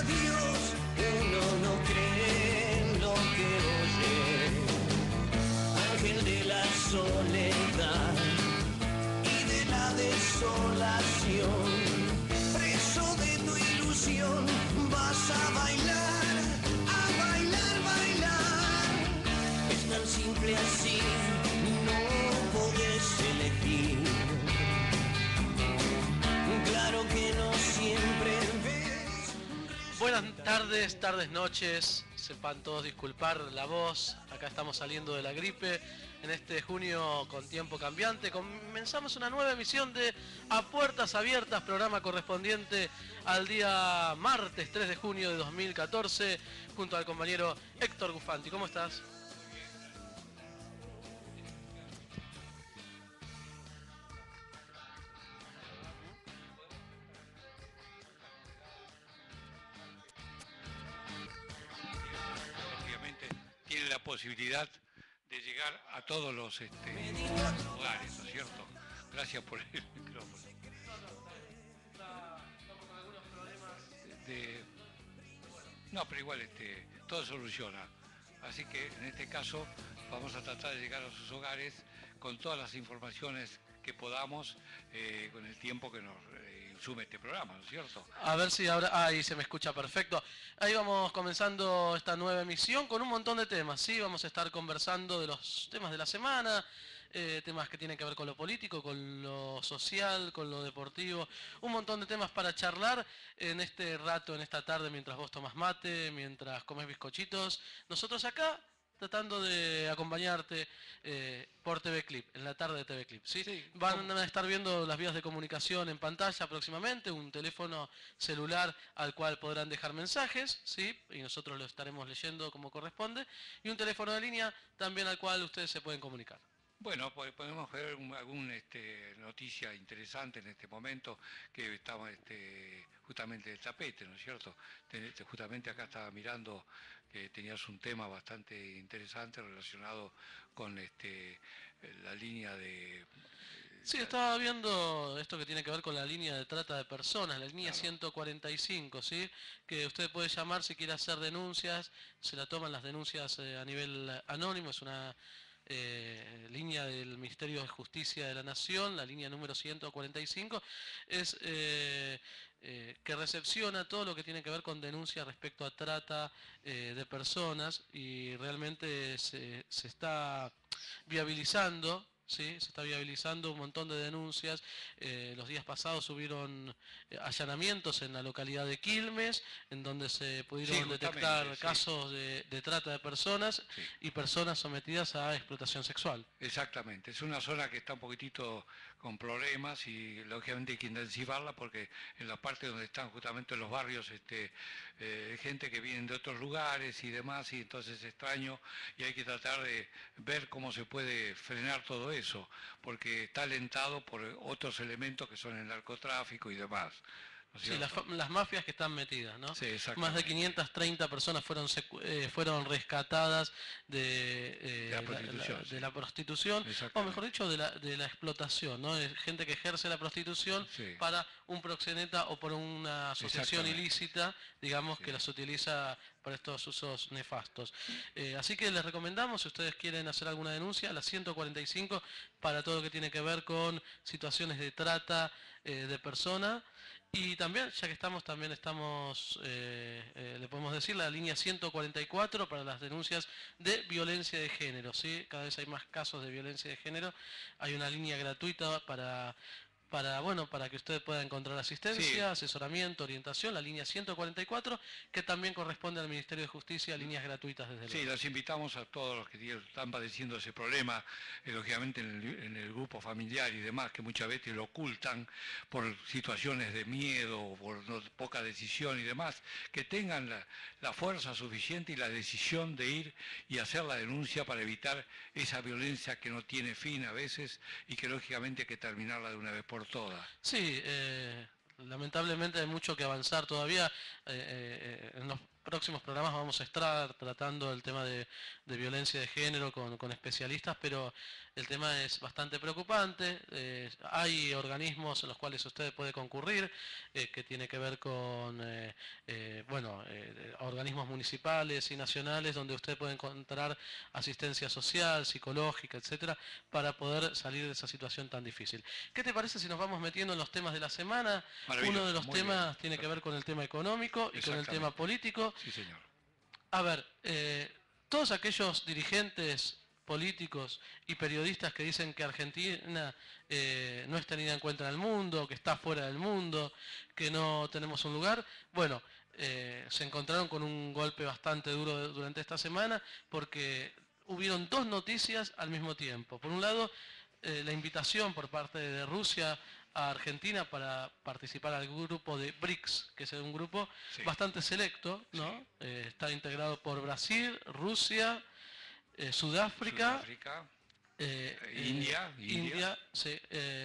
Dios, uno no cree en lo que oye. Ángel de la soledad y de la desolación, preso de tu ilusión, vas a bailar, bailar. Es tan simple así, no podés elegir. Claro que no siempre ves. Buenas tardes, noches, sepan todos disculpar la voz, acá estamos saliendo de la gripe, en este junio con tiempo cambiante, comenzamos una nueva emisión de A Puertas Abiertas, programa correspondiente al día martes 3 de junio de 2014, junto al compañero Héctor Gufanti. ¿Cómo estás? Tiene la posibilidad de llegar a todos los lugares, ¿no es cierto? Gracias por el micrófono. Estamos con algunos problemas. No, pero igual todo soluciona. Así que en este caso vamos a tratar de llegar a sus hogares con todas las informaciones que podamos con el tiempo que nos insume este programa, ¿no es cierto? A ver si ahora... Ahí se me escucha perfecto. Ahí vamos comenzando esta nueva emisión con un montón de temas, ¿sí? Vamos a estar conversando de los temas de la semana, temas que tienen que ver con lo político, con lo social, con lo deportivo, un montón de temas para charlar en este rato, en esta tarde, mientras vos tomás mate, mientras comes bizcochitos. Nosotros acá tratando de acompañarte por TV Clip, en la tarde de TV Clip, ¿sí? Sí, van a estar viendo las vías de comunicación en pantalla próximamente, un teléfono celular al cual podrán dejar mensajes, ¿sí? Y nosotros lo estaremos leyendo como corresponde, y un teléfono de línea también al cual ustedes se pueden comunicar. Bueno, podemos ver alguna noticia interesante en este momento que estamos justamente del tapete, ¿no es cierto? Justamente acá estaba mirando que tenías un tema bastante interesante relacionado con la línea de... Sí, estaba viendo esto que tiene que ver con la línea de trata de personas, la línea Claro. 145, ¿sí? Que usted puede llamar si quiere hacer denuncias, se la toman las denuncias a nivel anónimo, es una línea del Ministerio de Justicia de la Nación, la línea número 145, es que recepciona todo lo que tiene que ver con denuncias respecto a trata de personas, y realmente se está viabilizando. Sí, se está viabilizando un montón de denuncias. Los días pasados hubieron allanamientos en la localidad de Quilmes, en donde se pudieron detectar casos de trata de personas, sí, y personas sometidas a explotación sexual. Exactamente, es una zona que está un poquitito con problemas y lógicamente hay que intensivarla porque en la parte donde están justamente los barrios gente que viene de otros lugares y demás, y entonces es extraño y hay que tratar de ver cómo se puede frenar todo eso, porque está alentado por otros elementos que son el narcotráfico y demás. ¿No es sí, cierto? las mafias que están metidas, ¿no? Sí, más de 530 personas fueron rescatadas de la prostitución, de la prostitución, o mejor dicho, de la explotación, ¿no? De gente que ejerce la prostitución, sí, para un proxeneta o por una asociación ilícita, digamos, sí, que las utiliza para estos usos nefastos. Así que les recomendamos, si ustedes quieren hacer alguna denuncia, a la 145, para todo lo que tiene que ver con situaciones de trata de personas. Y también, ya que también estamos, le podemos decir, la línea 144 para las denuncias de violencia de género, ¿sí? Cada vez hay más casos de violencia de género. Hay una línea gratuita para que usted pueda encontrar asistencia, sí, asesoramiento, orientación, la línea 144, que también corresponde al Ministerio de Justicia, líneas gratuitas desde luego. Sí, los invitamos a todos los que están padeciendo ese problema, lógicamente en el grupo familiar y demás, que muchas veces lo ocultan por situaciones de miedo, por poca decisión y demás, que tengan la fuerza suficiente y la decisión de ir y hacer la denuncia para evitar esa violencia que no tiene fin a veces y que lógicamente hay que terminarla de una vez por todas. Sí, lamentablemente hay mucho que avanzar todavía. próximos programas vamos a estar tratando el tema de violencia de género con especialistas, pero el tema es bastante preocupante. Hay organismos en los cuales usted puede concurrir, que tiene que ver con organismos municipales y nacionales, donde usted puede encontrar asistencia social, psicológica, etcétera, para poder salir de esa situación tan difícil. ¿Qué te parece si nos vamos metiendo en los temas de la semana? Uno de los temas tiene que ver con el tema económico y con el tema político. Sí, señor. A ver, todos aquellos dirigentes políticos y periodistas que dicen que Argentina no es tenida en cuenta en el mundo, que está fuera del mundo, que no tenemos un lugar, bueno, se encontraron con un golpe bastante duro durante esta semana porque hubieron dos noticias al mismo tiempo. Por un lado, la invitación por parte de Rusia a Argentina para participar al grupo de BRICS, que es un grupo bastante selecto, ¿no? Sí. Está integrado por Brasil, Rusia, Sudáfrica, India, sí,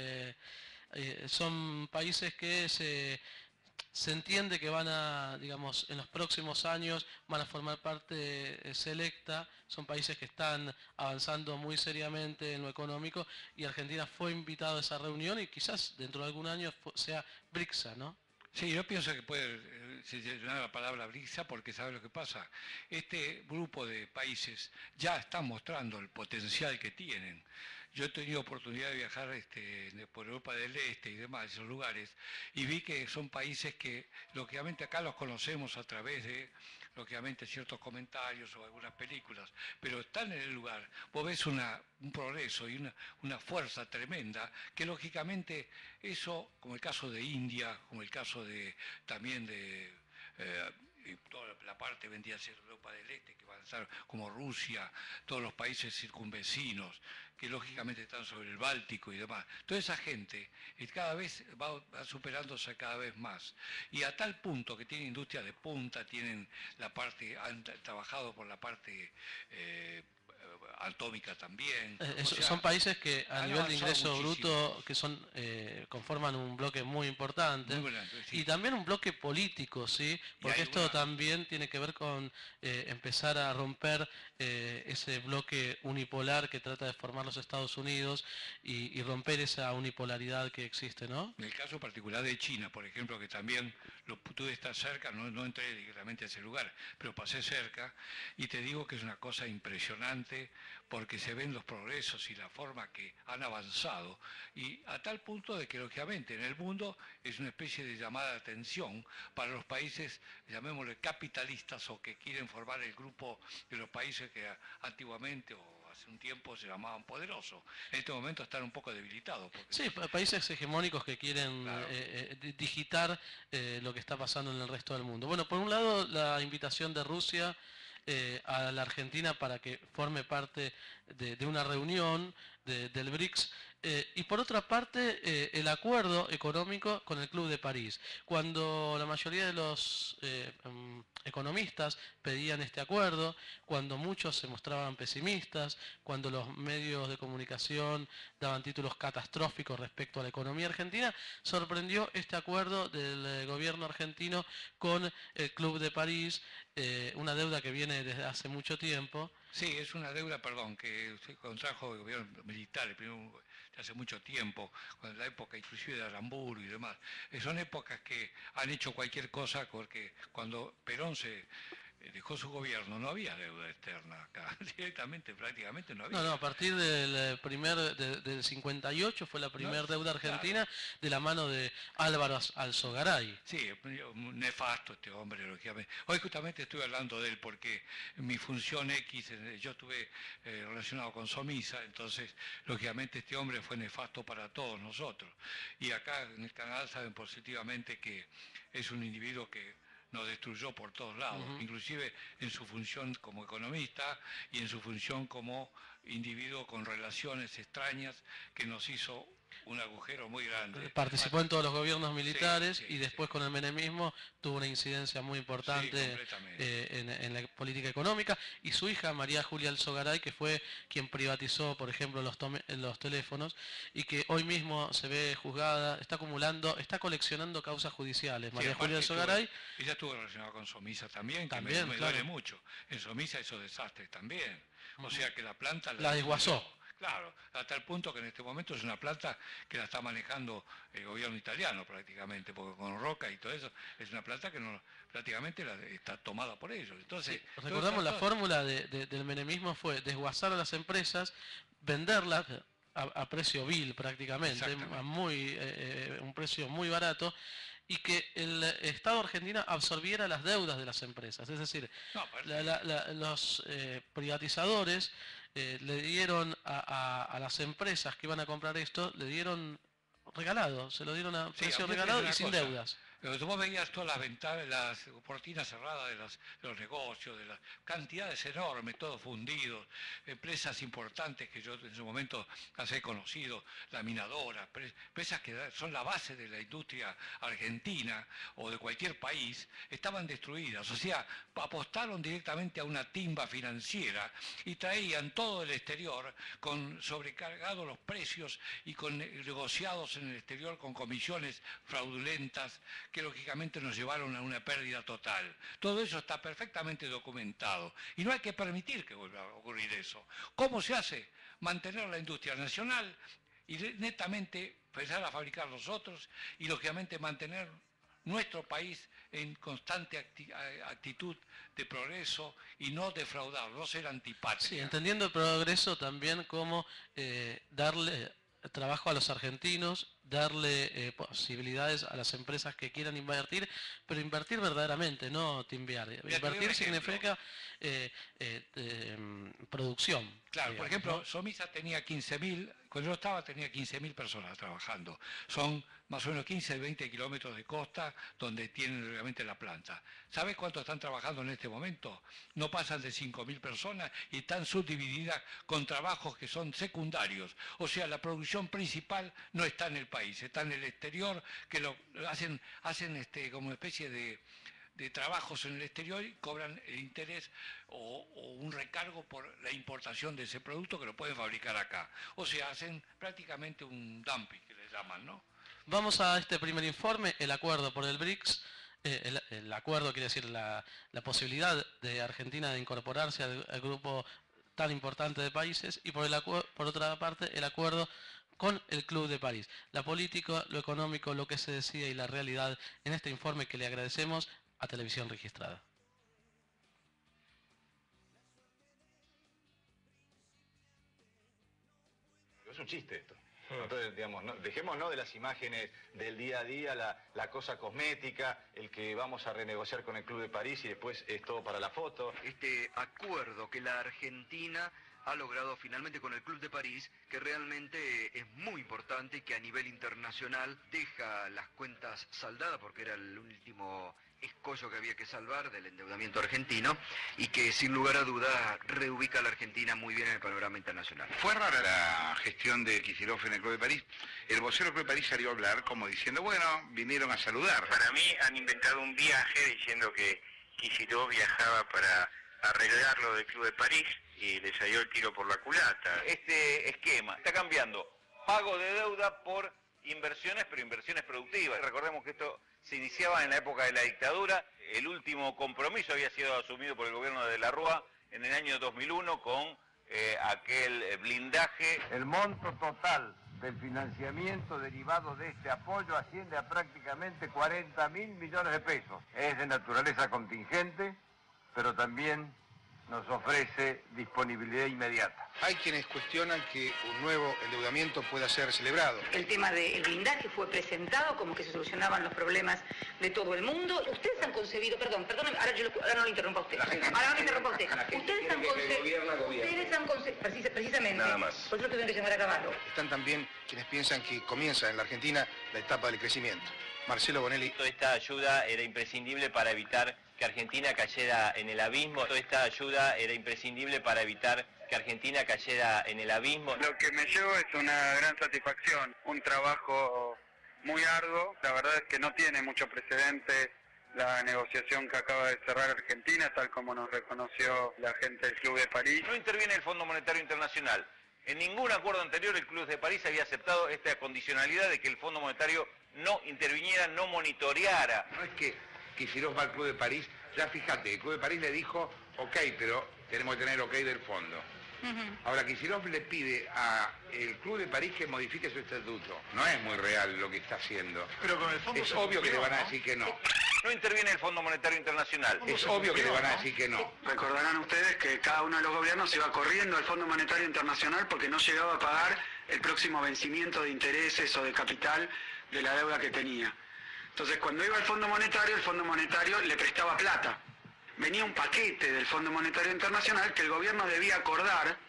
son países que se entiende que van a, digamos, en los próximos años van a formar parte selecta, son países que están avanzando muy seriamente en lo económico y Argentina fue invitado a esa reunión y quizás dentro de algún año sea BRICSA, ¿no? Sí, yo pienso que puede seleccionar la palabra BRICSA porque sabe lo que pasa. Este grupo de países ya están mostrando el potencial que tienen. Yo he tenido oportunidad de viajar por Europa del Este y demás, esos lugares, y vi que son países que, lógicamente, acá los conocemos a través de, lógicamente, ciertos comentarios o algunas películas, pero están en el lugar. Vos ves un progreso y una fuerza tremenda que, lógicamente, eso, como el caso de India, como el caso también de... y toda la parte vendría a ser Europa del Este, que va a estar como Rusia, todos los países circunvecinos, que lógicamente están sobre el Báltico y demás. Toda esa gente cada vez va superándose cada vez más. Y a tal punto que tienen industria de punta, tienen han trabajado por la parte atómica también. Son países que a nivel de ingreso bruto que conforman un bloque muy importante, sí. Y también un bloque político, sí, porque esto también tiene que ver con empezar a romper ese bloque unipolar que trata de formar los Estados Unidos y romper esa unipolaridad que existe, ¿no? En el caso particular de China, por ejemplo, que también lo pude estar cerca, no entré directamente a ese lugar, pero pasé cerca y te digo que es una cosa impresionante porque se ven los progresos y la forma que han avanzado y a tal punto de que lógicamente en el mundo es una especie de llamada de atención para los países, llamémosle capitalistas o que quieren formar el grupo de los países que antiguamente o hace un tiempo se llamaban poderosos. En este momento están un poco debilitados. Sí, países hegemónicos que quieren digitar lo que está pasando en el resto del mundo. Bueno, por un lado la invitación de Rusia a la Argentina para que forme parte de una reunión del BRICS, y por otra parte el acuerdo económico con el Club de París. Cuando la mayoría de los economistas pedían este acuerdo, cuando muchos se mostraban pesimistas, cuando los medios de comunicación daban títulos catastróficos respecto a la economía argentina, sorprendió este acuerdo del gobierno argentino con el Club de París, una deuda que viene desde hace mucho tiempo. Sí, es una deuda, que se contrajo el gobierno militar, de hace mucho tiempo, con la época inclusive de Aramburu y demás. Son épocas que han hecho cualquier cosa, porque cuando Perón dejó su gobierno no había deuda externa acá, directamente, prácticamente no había. No, a partir del 58 fue la primera deuda argentina, claro, de la mano de Álvaro Alzogaray. Sí, nefasto este hombre, lógicamente. Hoy justamente estuve hablando de él porque mi función X, yo estuve relacionado con Somisa, entonces lógicamente este hombre fue nefasto para todos nosotros. Y acá en el canal saben positivamente que es un individuo que nos destruyó por todos lados, inclusive en su función como economista y en su función como individuo con relaciones extrañas que nos hizo un agujero muy grande. Participó en todos los gobiernos militares, sí, y después con el menemismo tuvo una incidencia muy importante en la política económica, y su hija María Julia Alzogaray, que fue quien privatizó, por ejemplo, los teléfonos, y que hoy mismo se ve juzgada, está coleccionando causas judiciales. María Julia Alzogaray. Ella estuvo relacionada con Somisa también, que me claro, duele mucho. En Somisa hizo desastres también. O sea que la planta la desguazó. Claro, hasta el punto que en este momento es una planta que la está manejando el gobierno italiano prácticamente, porque con Roca y todo eso, es una planta que prácticamente está tomada por ellos. Entonces, sí, recordamos la fórmula del menemismo fue desguazar a las empresas, venderlas a precio vil prácticamente, a un precio muy barato, y que el Estado argentino absorbiera las deudas de las empresas. Es decir, los privatizadores le dieron a las empresas que iban a comprar esto, le dieron regalado, se lo dieron a precio regalado y sin deudas. Pero vos veías todas las ventanas, las cortinas cerradas de los negocios, de las cantidades enormes, todos fundidos, empresas importantes que yo en su momento las he conocido, laminadoras, empresas que son la base de la industria argentina o de cualquier país, estaban destruidas. O sea, apostaron directamente a una timba financiera y traían todo del exterior con sobrecargados los precios y con negociados en el exterior con comisiones fraudulentas que lógicamente nos llevaron a una pérdida total. Todo eso está perfectamente documentado y no hay que permitir que vuelva a ocurrir eso. ¿Cómo se hace? Mantener la industria nacional y netamente empezar a fabricar nosotros y lógicamente mantener nuestro país en constante actitud de progreso y no defraudar, no ser antipático. Sí, entendiendo el progreso también como darle trabajo a los argentinos, darle posibilidades a las empresas que quieran invertir, pero invertir verdaderamente, no timbear. Invertir significa producción. Claro, digamos, por ejemplo, ¿no? Somisa tenía 15.000, cuando yo estaba tenía 15.000 personas trabajando. Son más o menos 15, 20 kilómetros de costa donde tienen realmente la planta. ¿Sabes cuánto están trabajando en este momento? No pasan de 5.000 personas y están subdivididas con trabajos que son secundarios. O sea, la producción principal no está en el país, está en el exterior, que lo hacen como una especie de trabajos en el exterior y cobran el interés o un recargo por la importación de ese producto que lo pueden fabricar acá. O sea, hacen prácticamente un dumping, que le llaman, ¿no? Vamos a este primer informe, el acuerdo por el BRICS. El acuerdo quiere decir la posibilidad de Argentina de incorporarse al grupo tan importante de países, y por otra parte el acuerdo con el Club de París. La política, lo económico, lo que se decide y la realidad en este informe que le agradecemos a Televisión Registrada. Es un chiste esto. Entonces, digamos, dejémonos de las imágenes del día a día, la cosa cosmética, el que vamos a renegociar con el Club de París y después es todo para la foto. Este acuerdo que la Argentina ha logrado finalmente con el Club de París, que realmente es muy importante y que a nivel internacional deja las cuentas saldadas, porque era el último escollo que había que salvar del endeudamiento argentino, y que sin lugar a dudas reubica a la Argentina muy bien en el panorama internacional. Fue rara la gestión de Kicillof en el Club de París. El vocero del Club de París salió a hablar como diciendo, bueno, vinieron a saludar. Para mí han inventado un viaje diciendo que Kicillof viajaba para arreglar lo del Club de París y le salió el tiro por la culata. Este esquema está cambiando pago de deuda por inversiones, pero inversiones productivas. Recordemos que esto se iniciaba en la época de la dictadura. El último compromiso había sido asumido por el gobierno de la Rúa en el año 2001 con aquel blindaje. El monto total del financiamiento derivado de este apoyo asciende a prácticamente 40.000 millones de pesos. Es de naturaleza contingente, pero también nos ofrece disponibilidad inmediata. Hay quienes cuestionan que un nuevo endeudamiento pueda ser celebrado. El tema del blindaje fue presentado como que se solucionaban los problemas de todo el mundo. Ustedes han concebido, perdóname, ahora no lo interrumpa a usted. Ahora no lo interrumpa a usted. Ustedes han concebido, precisamente, nada más. Por eso tuvieron que llamar a Caballo. Están también quienes piensan que comienza en la Argentina la etapa del crecimiento. Marcelo Bonelli. Toda esta ayuda era imprescindible para evitar que Argentina cayera en el abismo. Toda esta ayuda era imprescindible para evitar que Argentina cayera en el abismo. Lo que me llevo es una gran satisfacción, un trabajo muy arduo. La verdad es que no tiene mucho precedente la negociación que acaba de cerrar Argentina, tal como nos reconoció la gente del Club de París. No interviene el Fondo Monetario Internacional. En ningún acuerdo anterior el Club de París había aceptado esta condicionalidad de que el Fondo Monetario no interviniera, no monitoreara. No es que Kicillof va al Club de París, ya fíjate, el Club de París le dijo, ok, pero tenemos que tener ok del fondo. Ahora, Kicillof le pide al Club de París que modifique su estatuto. No es muy real lo que está haciendo. Pero con el fondo es obvio que le van a decir que no. No interviene el Fondo Monetario Internacional. Es obvio que le van a decir que no. Recordarán ustedes que cada uno de los gobiernos iba corriendo al Fondo Monetario Internacional porque no llegaba a pagar el próximo vencimiento de intereses o de capital de la deuda que tenía. Entonces, cuando iba al Fondo Monetario, el Fondo Monetario le prestaba plata. Venía un paquete del Fondo Monetario Internacional que el gobierno debía acordar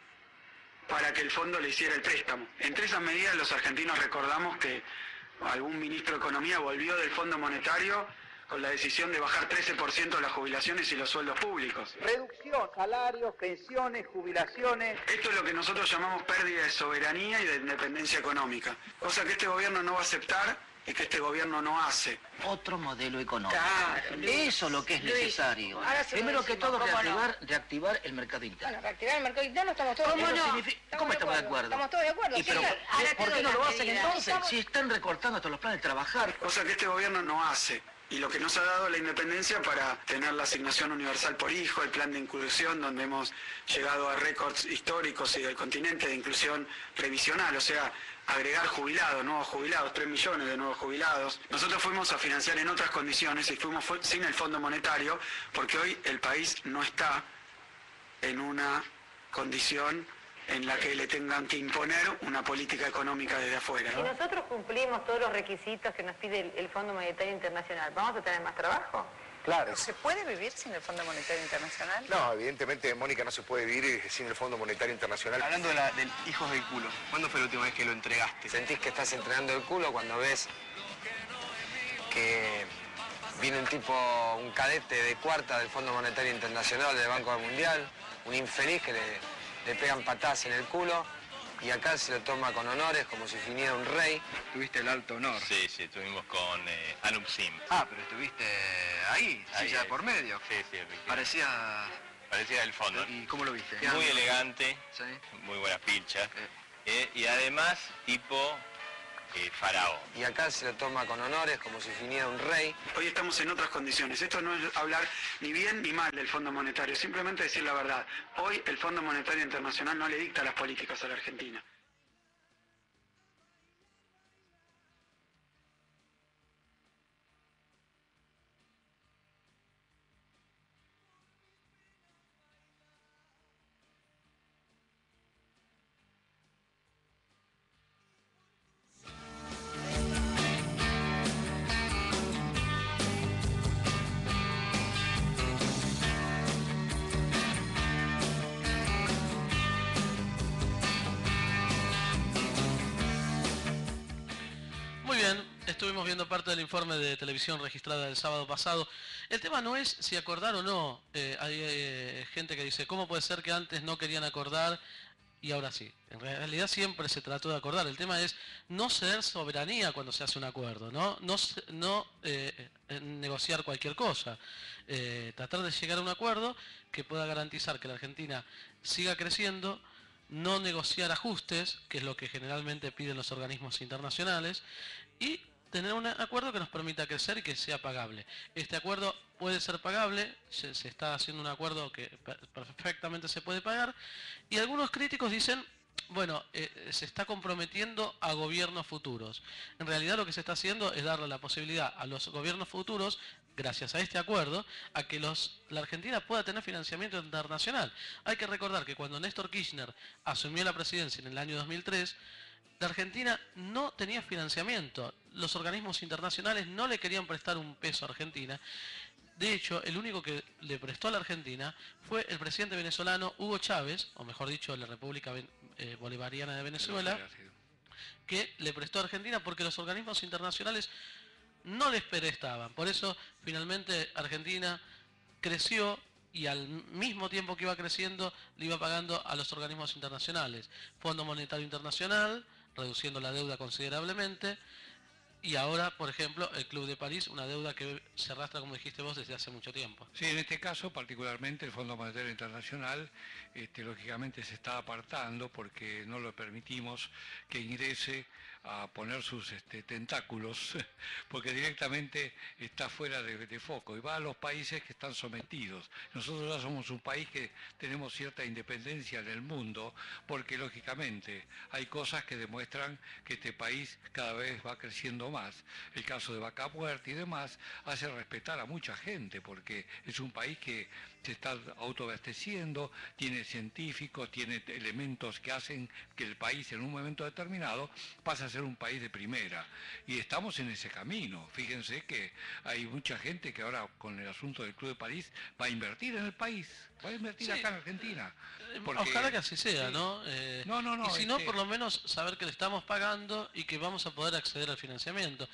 para que el fondo le hiciera el préstamo. Entre esas medidas, los argentinos recordamos que algún ministro de Economía volvió del Fondo Monetario con la decisión de bajar 13% las jubilaciones y los sueldos públicos. Reducción, salarios, pensiones, jubilaciones. Esto es lo que nosotros llamamos pérdida de soberanía y de independencia económica, cosa que este gobierno no va a aceptar y que este gobierno no hace. Otro modelo económico. Claro, Luis, eso es lo que es necesario. Primero que todo, reactivar el mercado interno. Bueno, reactivar el mercado interno estamos todos de acuerdo. ¿Cómo estamos de acuerdo? Estamos todos de acuerdo. ¿Por qué no lo hacen entonces? Si están recortando hasta los planes de trabajar. Cosa que este gobierno no hace. Y lo que nos ha dado la independencia para tener la asignación universal por hijo, el plan de inclusión, donde hemos llegado a récords históricos y del continente de inclusión previsional, o sea, agregar jubilados, nuevos jubilados, 3 millones de nuevos jubilados. Nosotros fuimos a financiar en otras condiciones y fuimos sin el Fondo Monetario, porque hoy el país no está en una condición en la que le tengan que imponer una política económica desde afuera. Si nosotros cumplimos todos los requisitos que nos pide el Fondo Monetario Internacional, ¿vamos a tener más trabajo? Claro. ¿Se puede vivir sin el Fondo Monetario Internacional? No, evidentemente, Mónica, no se puede vivir sin el Fondo Monetario Internacional. Hablando del hijos del culo, ¿cuándo fue la última vez que lo entregaste? ¿Sentís que estás entregando el culo cuando ves que viene un tipo, un cadete de cuarta del Fondo Monetario Internacional, del Banco Mundial, un infeliz que le pegan patadas en el culo y acá se lo toma con honores como si viniera un rey? ¿Tuviste el alto honor? Sí, estuvimos con Anup Sim. Ah, pero estuviste ahí, silla por medio. Sí, Parecía el fondo. ¿Y cómo lo viste? Muy elegante, ¿sí? Muy buena pilcha. Y además, tipo faraón. Y acá se lo toma con honores como si viniera un rey. Hoy estamos en otras condiciones. Esto no es hablar ni bien ni mal del Fondo Monetario, simplemente decir la verdad. Hoy el Fondo Monetario Internacional no le dicta las políticas a la Argentina. Estuvimos viendo parte del informe de televisión registrada el sábado pasado. El tema no es si acordar o no. Hay gente que dice, ¿cómo puede ser que antes no querían acordar y ahora sí? En realidad siempre se trató de acordar. El tema es no ceder soberanía cuando se hace un acuerdo, no negociar cualquier cosa. Tratar de llegar a un acuerdo que pueda garantizar que la Argentina siga creciendo, no negociar ajustes, que es lo que generalmente piden los organismos internacionales, y tener un acuerdo que nos permita crecer y que sea pagable. Este acuerdo puede ser pagable, se está haciendo un acuerdo que perfectamente se puede pagar, y algunos críticos dicen, bueno, se está comprometiendo a gobiernos futuros. En realidad lo que se está haciendo es darle la posibilidad a los gobiernos futuros, gracias a este acuerdo, a que la Argentina pueda tener financiamiento internacional. Hay que recordar que cuando Néstor Kirchner asumió la presidencia en el año 2003, la Argentina no tenía financiamiento. Los organismos internacionales no le querían prestar un peso a Argentina. De hecho, el único que le prestó a la Argentina fue el presidente venezolano Hugo Chávez, o mejor dicho, la República Bolivariana de Venezuela, que le prestó a Argentina porque los organismos internacionales no les prestaban. Por eso finalmente Argentina creció y al mismo tiempo que iba creciendo le iba pagando a los organismos internacionales. Fondo Monetario Internacional, reduciendo la deuda considerablemente, y ahora, por ejemplo, el Club de París, una deuda que se arrastra, como dijiste vos, desde hace mucho tiempo. Sí, en este caso particularmente el Fondo Monetario Internacional lógicamente se está apartando porque no lo permitimos que ingrese a poner sus tentáculos, porque directamente está fuera de foco y va a los países que están sometidos. Nosotros ya somos un país que tenemos cierta independencia en el mundo, porque lógicamente hay cosas que demuestran que este país cada vez va creciendo más. El caso de Vaca Muerta y demás hace respetar a mucha gente, porque es un país que se está autoabasteciendo, tiene científicos, tiene elementos que hacen que el país en un momento determinado pase a ser un país de primera. Y estamos en ese camino. Fíjense que hay mucha gente que ahora con el asunto del Club de París va a invertir en el país, va a invertir acá en Argentina. Porque, ojalá que así sea, ¿no? No, y si no, por lo menos saber que le estamos pagando y que vamos a poder acceder al financiamiento.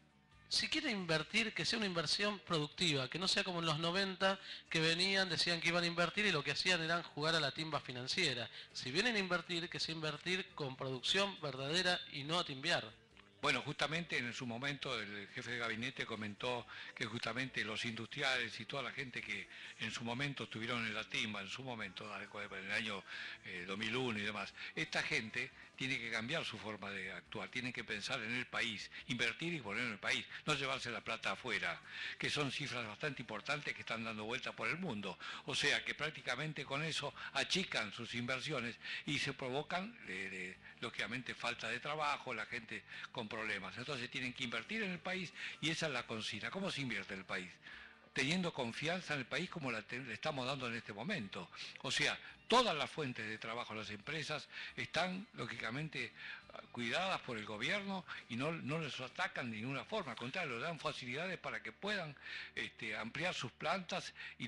Si quiere invertir, que sea una inversión productiva, que no sea como en los 90, que venían, decían que iban a invertir y lo que hacían era jugar a la timba financiera. Si vienen a invertir, que sea invertir con producción verdadera y no a timbear. Bueno, justamente en su momento el jefe de gabinete comentó que justamente los industriales y toda la gente que en su momento estuvieron en la timba, en su momento, en el año 2001 y demás, esta gente tiene que cambiar su forma de actuar, tiene que pensar en el país, invertir y poner en el país, no llevarse la plata afuera, que son cifras bastante importantes que están dando vuelta por el mundo. O sea que prácticamente con eso achican sus inversiones y se provocan, lógicamente, falta de trabajo, la gente con problemas. Entonces tienen que invertir en el país y esa es la consigna. ¿Cómo se invierte en el país? Teniendo confianza en el país como le estamos dando en este momento. O sea, todas las fuentes de trabajo de las empresas están, lógicamente, cuidadas por el gobierno y no les atacan de ninguna forma. Al contrario, le dan facilidades para que puedan ampliar sus plantas y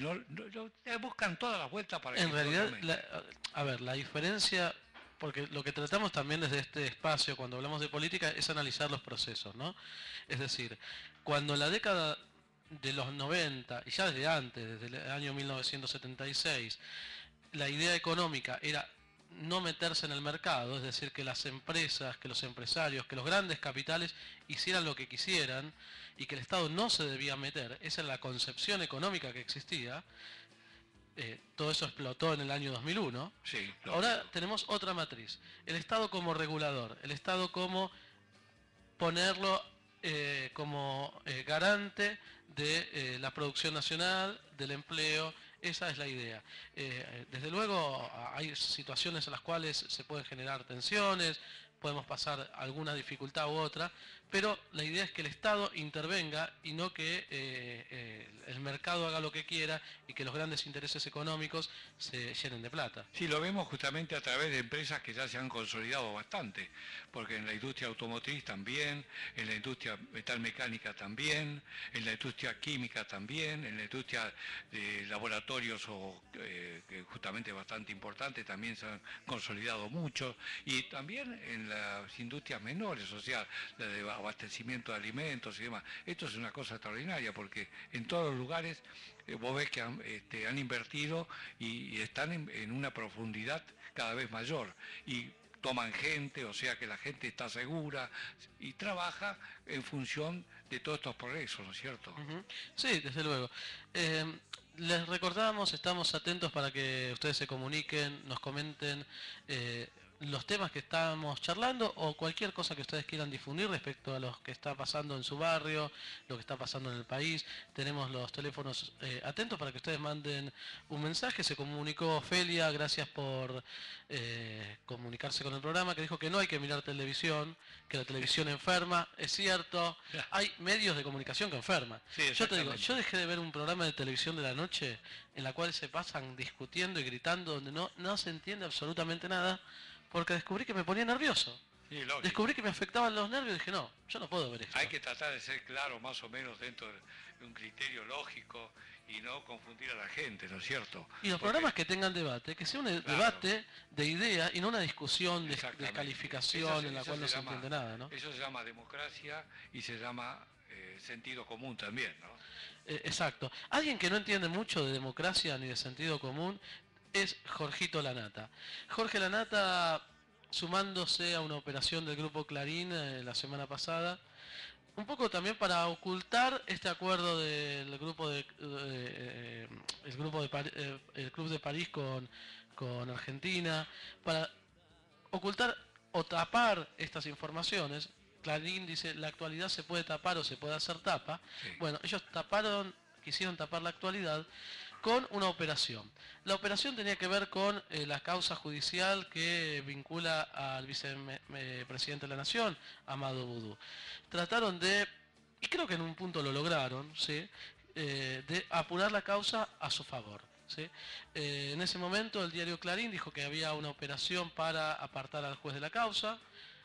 buscan todas las vueltas para que... En realidad, la diferencia... Porque lo que tratamos también desde este espacio, cuando hablamos de política, es analizar los procesos, ¿no? Es decir, cuando en la década de los 90, y ya desde antes, desde el año 1976, la idea económica era no meterse en el mercado, es decir, que las empresas, que los empresarios, que los grandes capitales hicieran lo que quisieran y que el Estado no se debía meter, esa es la concepción económica que existía. Todo eso explotó en el año 2001. Sí, ahora tenemos otra matriz. El Estado como regulador, el Estado como ponerlo como garante de la producción nacional, del empleo. Esa es la idea. Desde luego hay situaciones en las cuales se pueden generar tensiones, podemos pasar alguna dificultad u otra, pero la idea es que el Estado intervenga y no que el mercado haga lo que quiera y que los grandes intereses económicos se llenen de plata. Sí, lo vemos justamente a través de empresas que ya se han consolidado bastante, porque en la industria automotriz también, en la industria metalmecánica también, en la industria química también, en la industria de laboratorios que justamente bastante importante, también se han consolidado mucho, y también en las industrias menores, o sea, la de abastecimiento de alimentos y demás. Esto es una cosa extraordinaria porque en todos los lugares vos ves que han invertido y están en una profundidad cada vez mayor y toman gente, o sea que la gente está segura y trabaja en función de todos estos progresos, ¿no es cierto? Sí, desde luego. Les recordamos, estamos atentos para que ustedes se comuniquen, nos comenten los temas que estamos charlando o cualquier cosa que ustedes quieran difundir respecto a lo que está pasando en su barrio, lo que está pasando en el país. Tenemos los teléfonos atentos para que ustedes manden un mensaje. Se comunicó Ofelia, gracias por comunicarse con el programa, que dijo que no hay que mirar televisión, que la televisión enferma. Es cierto, hay medios de comunicación que enferman. Sí, yo te digo, yo dejé de ver un programa de televisión de la noche en la cual se pasan discutiendo y gritando, donde no se entiende absolutamente nada, porque descubrí que me ponía nervioso. Sí, descubrí que me afectaban los nervios y dije, no, yo no puedo ver esto. Hay que tratar de ser claro más o menos dentro de un criterio lógico y no confundir a la gente, ¿no es cierto? Y los programas que tengan debate, que sea un debate de ideas y no una discusión de descalificación en la cual no se entiende nada, ¿no? Eso se llama democracia y se llama sentido común también, ¿no? Exacto. Alguien que no entiende mucho de democracia ni de sentido común es Jorgito Lanata. Jorge Lanata, sumándose a una operación del Grupo Clarín la semana pasada, un poco también para ocultar este acuerdo del grupo el Club de París con Argentina, para ocultar o tapar estas informaciones. Clarín dice, la actualidad se puede tapar o se puede hacer tapa. Sí. Bueno, ellos quisieron tapar la actualidad con una operación. La operación tenía que ver con la causa judicial que vincula al vicepresidente de la Nación, Amado Boudou. Trataron de, y creo que en un punto lo lograron, ¿sí? De apurar la causa a su favor. ¿Sí? En ese momento el diario Clarín dijo que había una operación para apartar al juez de la causa,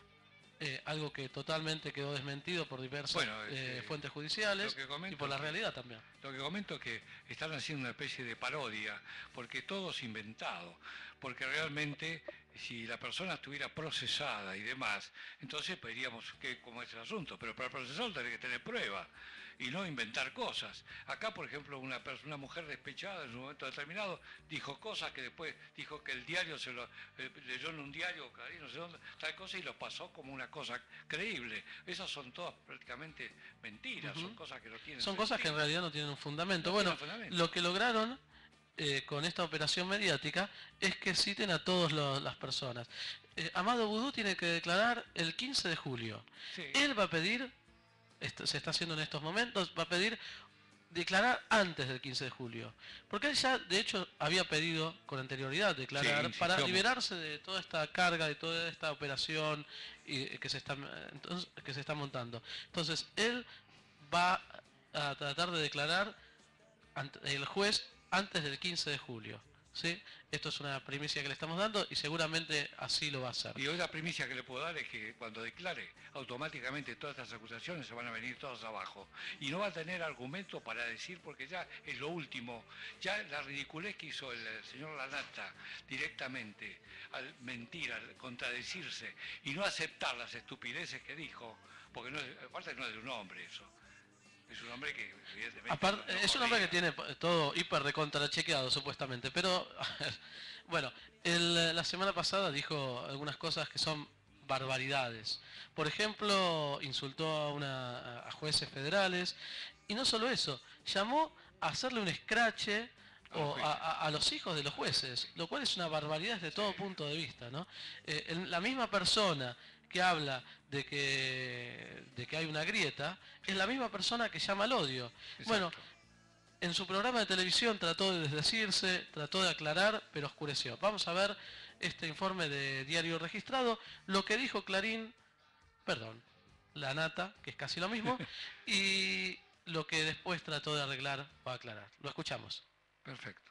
algo que totalmente quedó desmentido por diversas fuentes judiciales y por la realidad también. Lo que comento es que están haciendo una especie de parodia, porque todo es inventado, porque realmente si la persona estuviera procesada y demás, entonces veríamos cómo es el asunto, pero para procesarlo tiene que tener prueba y no inventar cosas. Acá, por ejemplo, una mujer despechada en un momento determinado dijo cosas que después dijo que el diario se lo leyó en un diario, no sé dónde, tal cosa, y lo pasó como una cosa creíble. Esas son todas prácticamente mentiras, son cosas que no tienen Son cosas que en realidad no tienen un fundamento. Bueno, lo que lograron con esta operación mediática es que citen a todas las personas. Amado Boudou tiene que declarar el 15 de julio. Sí. Él va a pedir, se está haciendo en estos momentos, va a pedir declarar antes del 15 de julio. Porque él ya, de hecho, había pedido con anterioridad declarar para liberarse de toda esta carga, de toda esta operación que se está montando. Entonces, él va a tratar de declarar ante el juez antes del 15 de julio. ¿Sí? Esto es una primicia que le estamos dando y seguramente así lo va a hacer. Y hoy la primicia que le puedo dar es que cuando declare, automáticamente todas estas acusaciones se van a venir todas abajo. Y no va a tener argumento para decir, porque ya es lo último. Ya la ridiculez que hizo el señor Lanata directamente, al mentir, al contradecirse y no aceptar las estupideces que dijo, porque no, aparte no es de un hombre eso. Es un hombre que evidentemente... Aparte, es un hombre que tiene todo hiper recontra chequeado supuestamente, pero bueno, la semana pasada dijo algunas cosas que son barbaridades. Por ejemplo, insultó a jueces federales y no solo eso, llamó a hacerle un escrache a los hijos de los jueces, lo cual es una barbaridad desde todo punto de vista, ¿no? La misma persona que habla de que hay una grieta, es la misma persona que llama al odio. Exacto. Bueno, en su programa de televisión trató de desdecirse, trató de aclarar, pero oscureció. Vamos a ver este informe de Diario Registrado, lo que dijo Clarín, Lanata, que es casi lo mismo, y lo que después trató de arreglar o aclarar. Lo escuchamos. Perfecto.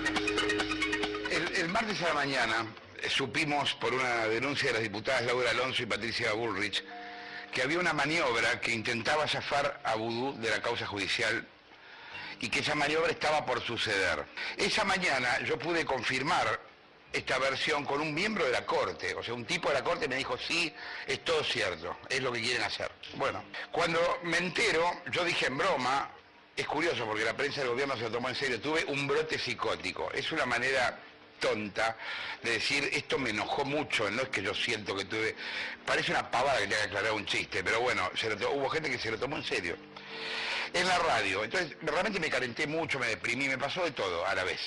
El martes a la mañana supimos por una denuncia de las diputadas Laura Alonso y Patricia Bullrich que había una maniobra que intentaba zafar a Boudou de la causa judicial y que esa maniobra estaba por suceder. Esa mañana yo pude confirmar esta versión con un miembro de la Corte, o sea, un tipo de la Corte me dijo, sí, es todo cierto, es lo que quieren hacer. Bueno, cuando me entero, yo dije en broma, es curioso porque la prensa del gobierno se lo tomó en serio, tuve un brote psicótico, es una manera tonta de decir, esto me enojó mucho, no es que yo siento que tuve, parece una pavada que tenga que aclarar un chiste, pero bueno, hubo gente que se lo tomó en serio. En la radio, entonces realmente me calenté mucho, me deprimí, me pasó de todo a la vez.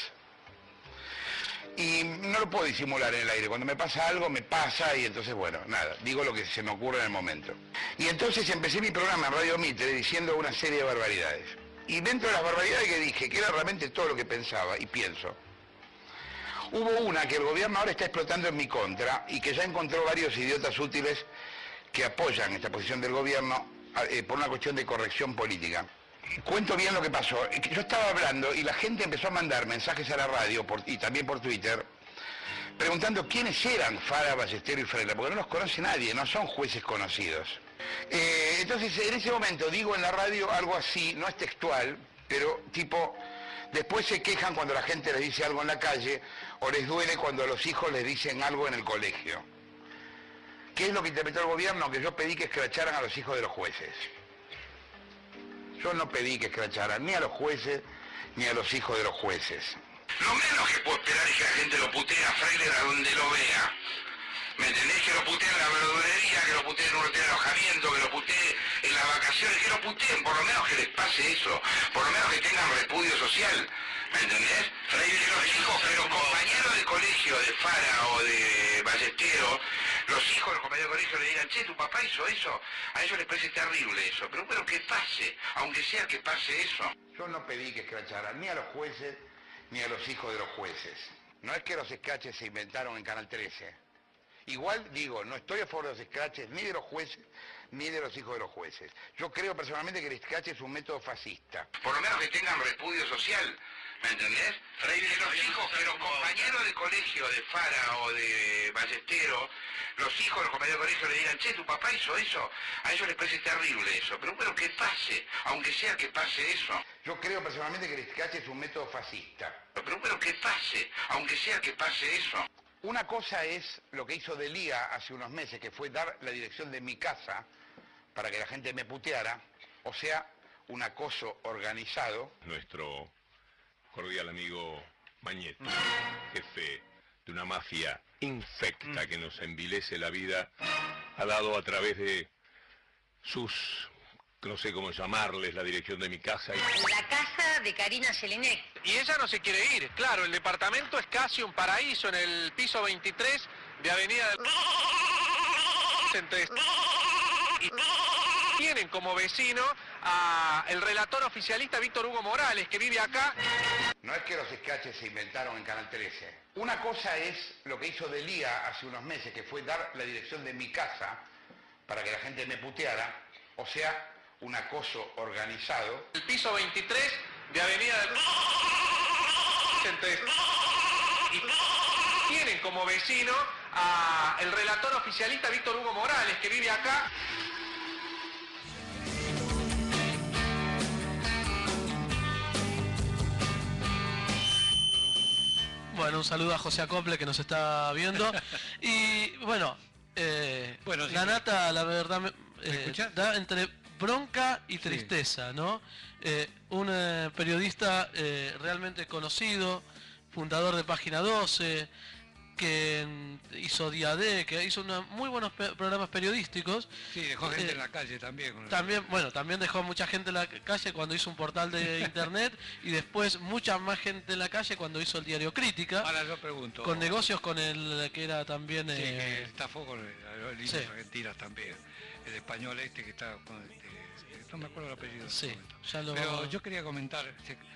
Y no lo puedo disimular en el aire, cuando me pasa algo me pasa y entonces bueno, nada, digo lo que se me ocurre en el momento. Y entonces empecé mi programa en Radio Mitre diciendo una serie de barbaridades. Y dentro de las barbaridades que dije, que era realmente todo lo que pensaba y pienso, hubo una que el gobierno ahora está explotando en mi contra y que ya encontró varios idiotas útiles que apoyan esta posición del gobierno por una cuestión de corrección política. Cuento bien lo que pasó. Yo estaba hablando y la gente empezó a mandar mensajes a la radio y también por Twitter preguntando quiénes eran Fara, Ballesteros y Freire, porque no los conoce nadie, no son jueces conocidos. Entonces en ese momento digo en la radio algo así, no es textual, pero tipo... Después se quejan cuando la gente les dice algo en la calle o les duele cuando a los hijos les dicen algo en el colegio. ¿Qué es lo que interpretó el gobierno? Que yo pedí que escracharan a los hijos de los jueces. Yo no pedí que escracharan ni a los jueces ni a los hijos de los jueces. Lo menos que puedo esperar es que la gente lo putee a Freire a donde lo vea. ¿Me entendés? Que lo puteen en la verdulería, que lo puteen en un hotel de alojamiento, que lo puteen en las vacaciones, que lo puteen, por lo menos que les pase eso, por lo menos que tengan repudio social. ¿Me entendés? Freire, los hijos, que los compañeros de colegio de Fara o de Ballestero, los hijos de los compañeros de colegio le digan, che, tu papá hizo eso, a ellos les parece terrible eso, pero bueno, que pase, aunque sea que pase eso. Yo no pedí que escracharan ni a los jueces ni a los hijos de los jueces. No es que los escraches se inventaron en Canal 13. Igual digo, no estoy a favor de los escraches ni de los jueces ni de los hijos de los jueces. Yo creo personalmente que el escrache es un método fascista. Por lo menos que tengan repudio social. ¿Me entendés? Freire, los hijos, que los compañeros de colegio de Fara o de Ballestero, los hijos de los compañeros de colegio le digan, che, tu papá hizo eso, a ellos les parece terrible eso, pero bueno, que pase, aunque sea que pase eso. Yo creo personalmente que el escrache es un método fascista. Pero bueno, que pase, aunque sea que pase eso. Una cosa es lo que hizo Delía hace unos meses, que fue dar la dirección de mi casa para que la gente me puteara, o sea, un acoso organizado. Nuestro cordial amigo Mañeto, jefe de una mafia infecta que nos envilece la vida, ha dado a través de sus, no sé cómo llamarles, la dirección de mi casa. La casa de Karina Jelinek. Y ella no se quiere ir, claro, el departamento es casi un paraíso en el piso 23 de Avenida entre y tienen como vecino a el relator oficialista Víctor Hugo Morales, que vive acá. No es que los escraches se inventaron en Canal 13. Una cosa es lo que hizo Delía hace unos meses, que fue dar la dirección de mi casa para que la gente me puteara, o sea, un acoso organizado. El piso 23 de Avenida entre y tienen como vecino a el relator oficialista Víctor Hugo Morales, que vive acá. Bueno, un saludo a José Acople que nos está viendo. Y bueno, la nata, la verdad, da entre bronca y tristeza, ¿no? Un periodista realmente conocido, fundador de Página 12, que hizo Día D, que hizo muy buenos programas periodísticos. Sí, dejó gente en la calle también. También dejó mucha gente en la calle cuando hizo un portal de internet y después mucha más gente en la calle cuando hizo el diario Crítica. Ahora yo pregunto. Con negocios con el que era también... Sí, que estafó con aerolíneas argentinas también. El español que está con no me acuerdo el apellido. Sí, Pero yo quería comentar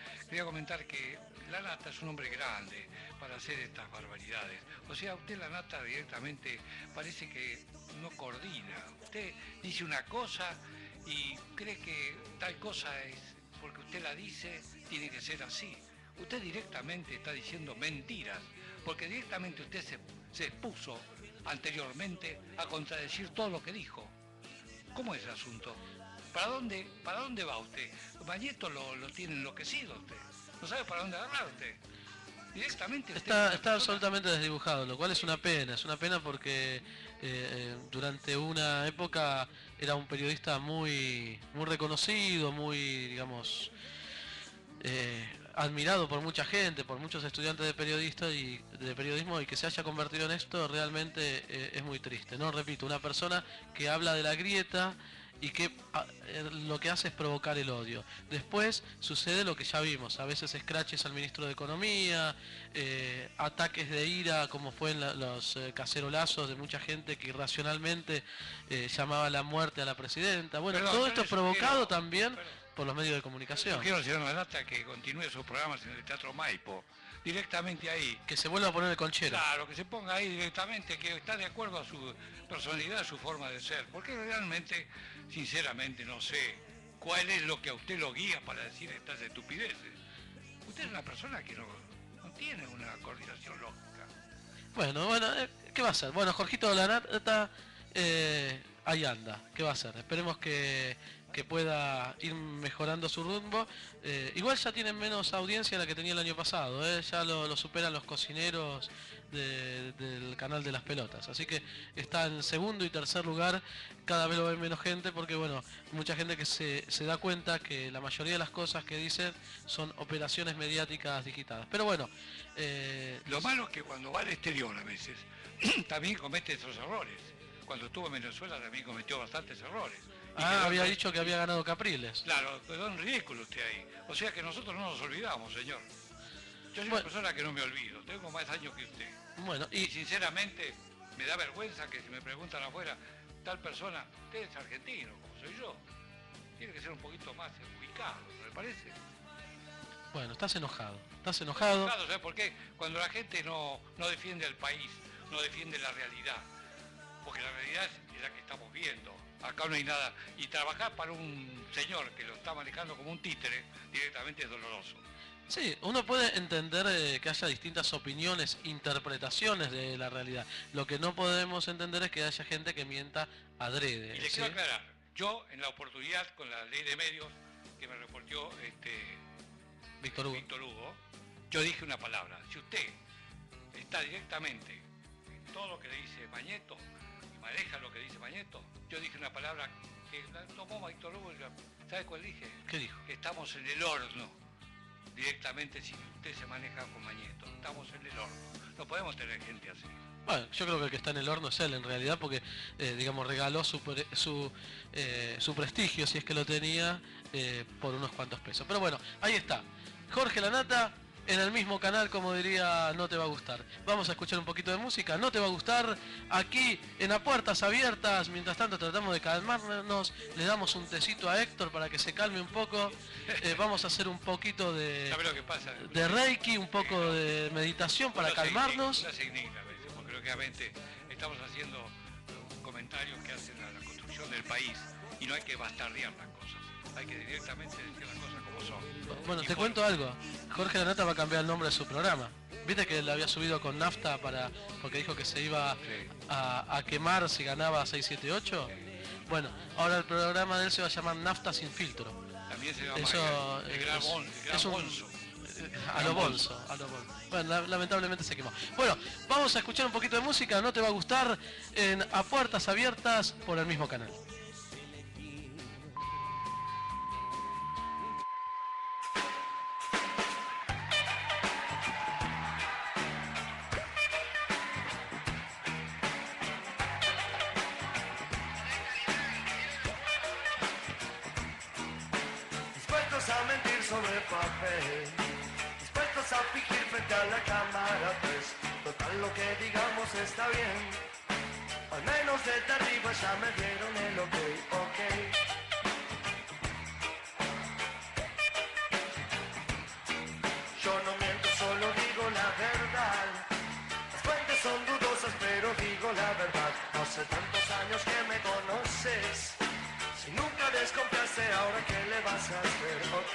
que la nata es un hombre grande para hacer estas barbaridades. O sea, usted la nata directamente parece que no coordina. Usted dice una cosa y cree que tal cosa es, porque usted la dice, tiene que ser así. Usted directamente está diciendo mentiras, porque directamente usted se expuso anteriormente a contradecir todo lo que dijo. ¿Cómo es el asunto? ¿Para dónde va usted? Mañeto lo tiene enloquecido usted. No sabe para dónde agarrar usted. Directamente está absolutamente desdibujado, lo cual es una pena porque durante una época era un periodista muy reconocido, muy, digamos, admirado por mucha gente, por muchos estudiantes de periodismo, y que se haya convertido en esto realmente es muy triste, ¿no? Repito, una persona que habla de la grieta y que lo que hace es provocar el odio. Después sucede lo que ya vimos, a veces escraches al ministro de Economía, ataques de ira como fue en los cacerolazos de mucha gente que irracionalmente llamaba a la muerte a la presidenta. Bueno, todo esto es provocado también por los medios de comunicación. Yo quiero al señor Lanata que continúe sus programas en el Teatro Maipo, directamente ahí. Que se vuelva a poner el conchero. Claro, que se ponga ahí directamente, que está de acuerdo a su personalidad, a su forma de ser. Porque realmente, sinceramente, no sé cuál es lo que a usted lo guía para decir estas estupideces. Usted es una persona que no tiene una coordinación lógica. Bueno, ¿qué va a hacer? Bueno, Jorgito Lanata ahí anda. ¿Qué va a hacer? Esperemos que pueda ir mejorando su rumbo. Igual ya tienen menos audiencia de la que tenía el año pasado, ya lo superan los cocineros del canal de las pelotas, así que está en segundo y tercer lugar, cada vez lo ve menos gente porque bueno, mucha gente que se da cuenta que la mayoría de las cosas que dicen son operaciones mediáticas digitadas, pero bueno. Lo malo es que cuando va al exterior a veces también comete esos errores. Cuando estuvo en Venezuela también cometió bastantes errores. Había dicho que había ganado Capriles. Claro, quedó en ridículo usted ahí. O sea que nosotros no nos olvidamos, señor. Yo soy una persona que no me olvido, tengo más años que usted. Bueno, y sinceramente me da vergüenza que si me preguntan afuera, tal persona, usted es argentino, como soy yo. Tiene que ser un poquito más ubicado, ¿no le parece? Bueno, estás enojado. Estás enojado. ¿Sabes por qué? Cuando la gente no defiende al país, no defiende la realidad. Porque la realidad es la que estamos viendo. Acá no hay nada. Y trabajar para un señor que lo está manejando como un títere, directamente es doloroso. Sí, uno puede entender que haya distintas opiniones, interpretaciones de la realidad. Lo que no podemos entender es que haya gente que mienta adrede. Y le quiero aclarar, yo en la oportunidad con la ley de medios que me reportó Víctor Hugo, yo dije una palabra. Si usted está directamente en todo lo que le dice Mañeto, y maneja lo que dice Mañeto, yo dije una palabra que la tomó Víctor Hugo, ¿sabe cuál dije? ¿Qué dijo? Que estamos en el horno. Directamente si usted se maneja con Mañeto. Estamos en el horno. No podemos tener gente así. Bueno, yo creo que el que está en el horno es él en realidad porque, digamos, regaló su prestigio, si es que lo tenía, por unos cuantos pesos. Pero bueno, ahí está. Jorge Lanata en el mismo canal, como diría, no te va a gustar. Vamos a escuchar un poquito de música, no te va a gustar, aquí en A Puertas Abiertas. Mientras tanto tratamos de calmarnos, le damos un tecito a Héctor para que se calme un poco. Vamos a hacer un poquito de Reiki, un poco de meditación para calmarnos. Uno se indigna a veces, porque lógicamente estamos haciendo comentarios que hacen a la construcción del país y no hay que bastardear las cosas. Hay que directamente decir las cosas como son. Bueno, te cuento algo. Jorge Lanata va a cambiar el nombre de su programa. ¿Viste que le había subido con nafta porque dijo que se iba a quemar si ganaba 678? Bueno, ahora el programa de él se va a llamar Nafta sin filtro. También se llama el gran bolso. A lo bolso. Bueno, lamentablemente se quemó. Bueno, vamos a escuchar un poquito de música, no te va a gustar, en A Puertas Abiertas por el mismo canal. A mentir sobre papel, dispuestos a fingir frente a la cámara, pues total lo que digamos está bien. Al menos desde arriba ya me dieron el ok. Yo no miento, solo digo la verdad. Las fuentes son dudosas, pero digo la verdad. Hace tantos años que me conoces. Si nunca desconfiaste, ahora ¿qué le vas a hacer? Ok.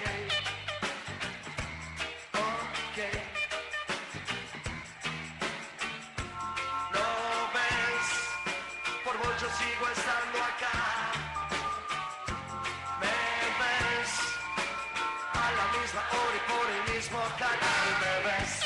¿No ves? Por mucho sigo estando acá. ¿Me ves? A la misma hora y por el mismo canal, ¿me ves?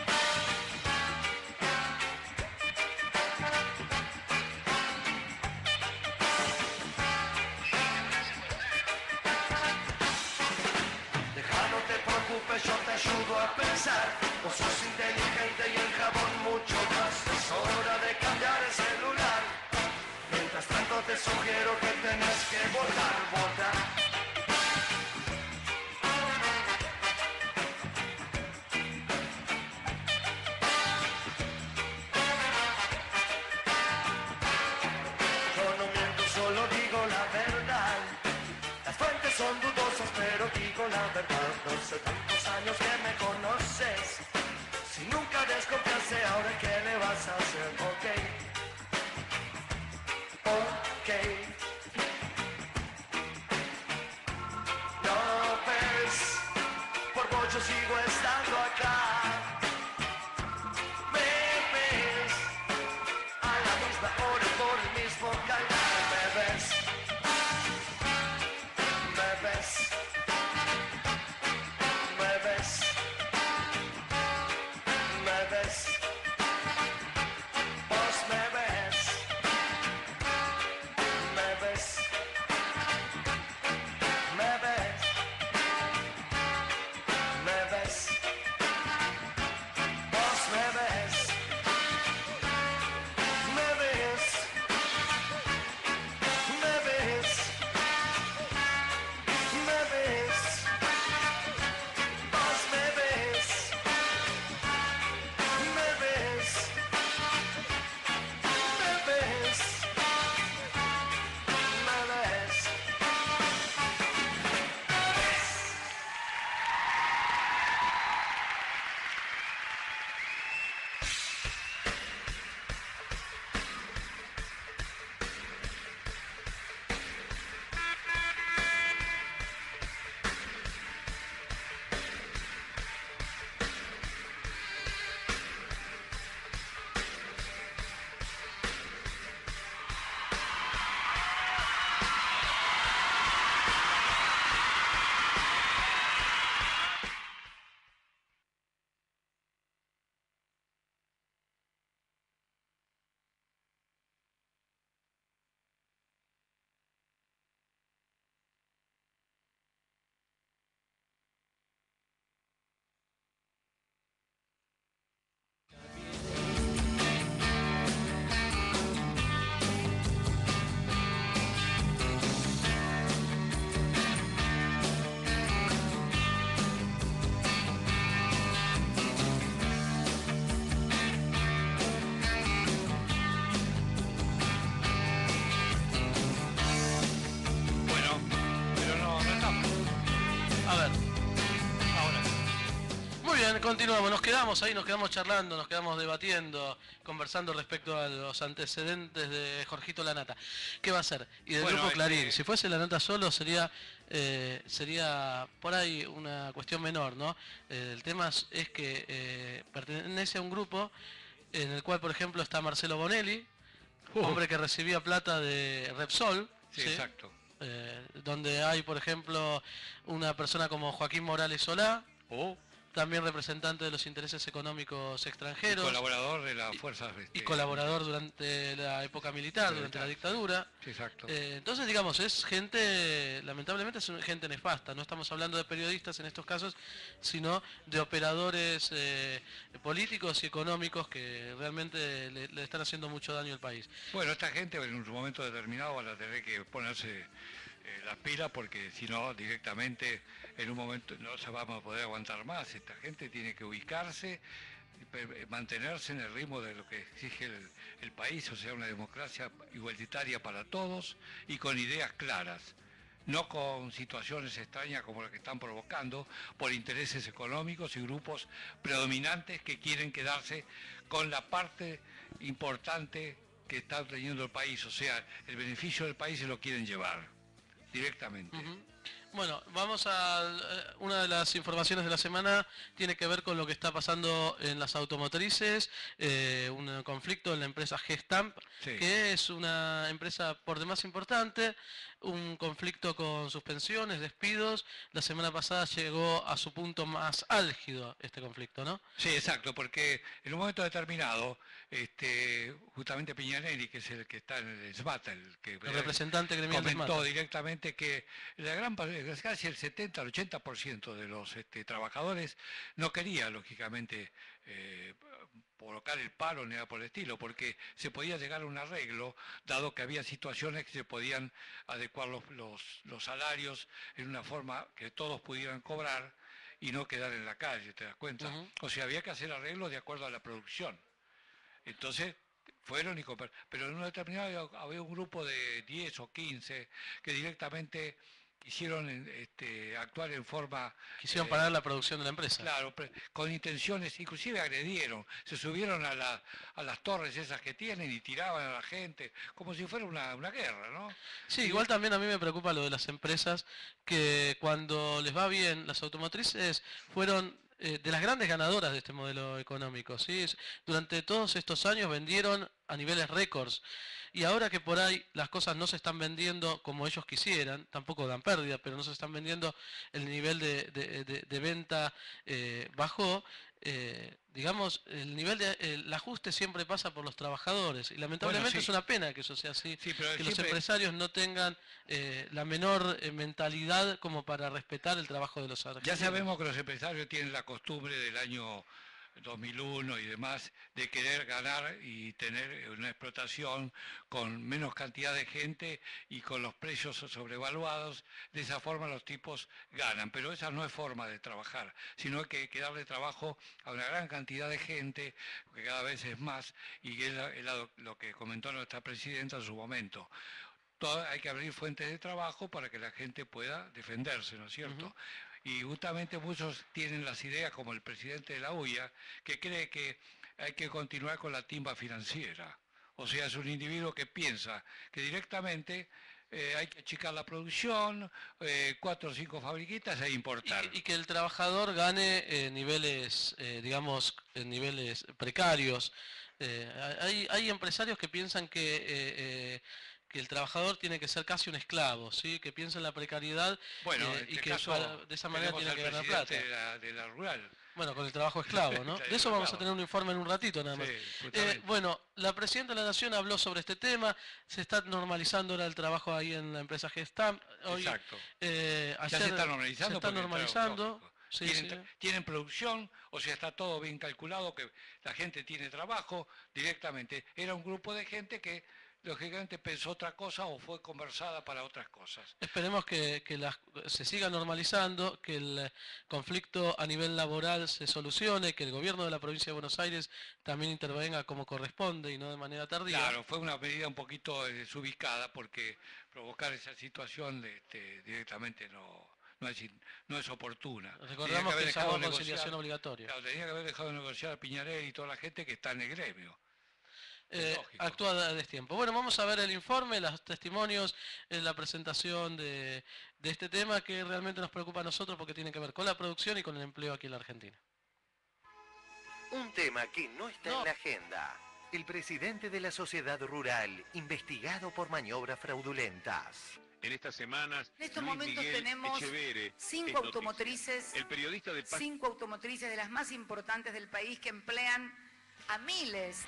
Yo te ayudo a pensar, vos sos inteligente y el jabón mucho más. Es hora de cambiar el celular. Mientras tanto te sugiero que tenés que votar. Yo no miento, solo digo la verdad. Las fuentes son dudosas, pero digo la verdad. No sé tantos años que me conoces. Si nunca desconfiaste, ahora ¿qué le vas a hacer? Ok. Continuamos, nos quedamos ahí, nos quedamos charlando, nos quedamos debatiendo, conversando respecto a los antecedentes de Jorgito Lanata. ¿Qué va a hacer? Y del grupo Clarín, si fuese Lanata solo sería por ahí una cuestión menor, ¿no? El tema es que pertenece a un grupo en el cual, por ejemplo, está Marcelo Bonelli, hombre que recibía plata de Repsol. Sí, ¿sí? Exacto. Donde hay, por ejemplo, una persona como Joaquín Morales Solá, también representante de los intereses económicos extranjeros. Y colaborador de las fuerzas... Y colaborador durante la época militar, durante la dictadura. Sí, exacto. Entonces, digamos, es gente, lamentablemente es gente nefasta. No estamos hablando de periodistas en estos casos, sino de operadores políticos y económicos que realmente le están haciendo mucho daño al país. Bueno, esta gente en un momento determinado van a tener que ponerse las pilas, porque si no, directamente en un momento no se va a poder aguantar más. Esta gente tiene que ubicarse, mantenerse en el ritmo de lo que exige el país, o sea, una democracia igualitaria para todos y con ideas claras, no con situaciones extrañas como las que están provocando por intereses económicos y grupos predominantes que quieren quedarse con la parte importante que está teniendo el país, o sea, el beneficio del país se lo quieren llevar directamente. Bueno, vamos a una de las informaciones de la semana, tiene que ver con lo que está pasando en las automotrices, un conflicto en la empresa Gestamp, que es una empresa por demás importante, un conflicto con suspensiones, despidos. La semana pasada llegó a su punto más álgido este conflicto, ¿no? Sí, exacto, porque en un momento determinado, justamente Piñanelli, que es el que está en el SBAT, el representante gremial del comentó directamente que la gran casi el 70 al 80% de los trabajadores no quería, lógicamente, colocar el paro ni nada por el estilo, porque se podía llegar a un arreglo, dado que había situaciones que se podían adecuar los salarios en una forma que todos pudieran cobrar y no quedar en la calle, ¿te das cuenta? O sea, había que hacer arreglos de acuerdo a la producción. Entonces, fueron y compraron. Pero en un determinado había un grupo de 10 o 15 que directamente quisieron actuar en forma... Quisieron parar la producción de la empresa. Claro, con intenciones, inclusive agredieron, se subieron a las torres esas que tienen y tiraban a la gente, como si fuera una guerra, ¿no? Sí, igual también a mí me preocupa lo de las empresas, que cuando les va bien, las automotrices fueron de las grandes ganadoras de este modelo económico, ¿sí? Durante todos estos años vendieron a niveles récords. Y ahora que por ahí las cosas no se están vendiendo como ellos quisieran, tampoco dan pérdida, pero no se están vendiendo, el nivel de venta bajó, digamos, el ajuste siempre pasa por los trabajadores. Y lamentablemente es una pena que eso sea así, que los empresarios no tengan la menor mentalidad como para respetar el trabajo de los argentinos. Ya sabemos que los empresarios tienen la costumbre del año 2001 y demás, de querer ganar y tener una explotación con menos cantidad de gente y con los precios sobrevaluados. De esa forma los tipos ganan, pero esa no es forma de trabajar, sino que hay que darle trabajo a una gran cantidad de gente, que cada vez es más, y es lo que comentó nuestra presidenta en su momento. Hay que abrir fuentes de trabajo para que la gente pueda defenderse, ¿no es cierto? Y justamente muchos tienen las ideas, como el presidente de la UIA, que cree que hay que continuar con la timba financiera. O sea, es un individuo que piensa que directamente hay que achicar la producción, 4 o 5 fabriquitas e importar. Y que el trabajador gane niveles, digamos, en niveles precarios. Hay empresarios que piensan que el trabajador tiene que ser casi un esclavo, ¿sí? Que piensa en la precariedad, y que de esa manera tiene que ganar plata. De la rural. Bueno, con el trabajo esclavo, ¿no? De eso vamos a tener un informe en un ratito nada más. Bueno, la Presidenta de la Nación habló sobre este tema, se está normalizando ahora el trabajo ahí en la empresa Gestamp. Exacto. Ya se está normalizando. Se está normalizando. Tienen producción, o sea, está todo bien calculado, que la gente tiene trabajo directamente. Era un grupo de gente que lógicamente pensó otra cosa o fue conversada para otras cosas. Esperemos que se siga normalizando, que el conflicto a nivel laboral se solucione, que el gobierno de la provincia de Buenos Aires también intervenga como corresponde y no de manera tardía. Claro, fue una medida un poquito desubicada, porque provocar esa situación directamente no no es oportuna. Recordamos que se haga conciliación obligatoria. Claro, tenía que haber dejado de negociar a Piñarel y toda la gente que está en el gremio. Actúa a destiempo. Bueno, vamos a ver el informe, los testimonios, la presentación de este tema que realmente nos preocupa a nosotros porque tiene que ver con la producción y con el empleo aquí en la Argentina. Un tema que no está en la agenda. El presidente de la sociedad rural, investigado por maniobras fraudulentas. En estas semanas, en estos Luis momentos Miguel tenemos Echevere, 5 automotrices, el periodista de 5 automotrices de las más importantes del país que emplean a miles.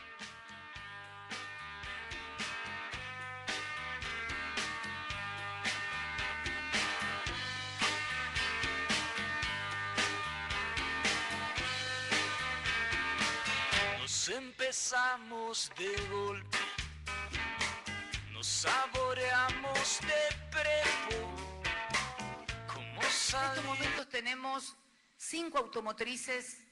Nos empezamos de golpe, nos saboreamos de prepo. En estos momentos tenemos 5 automotrices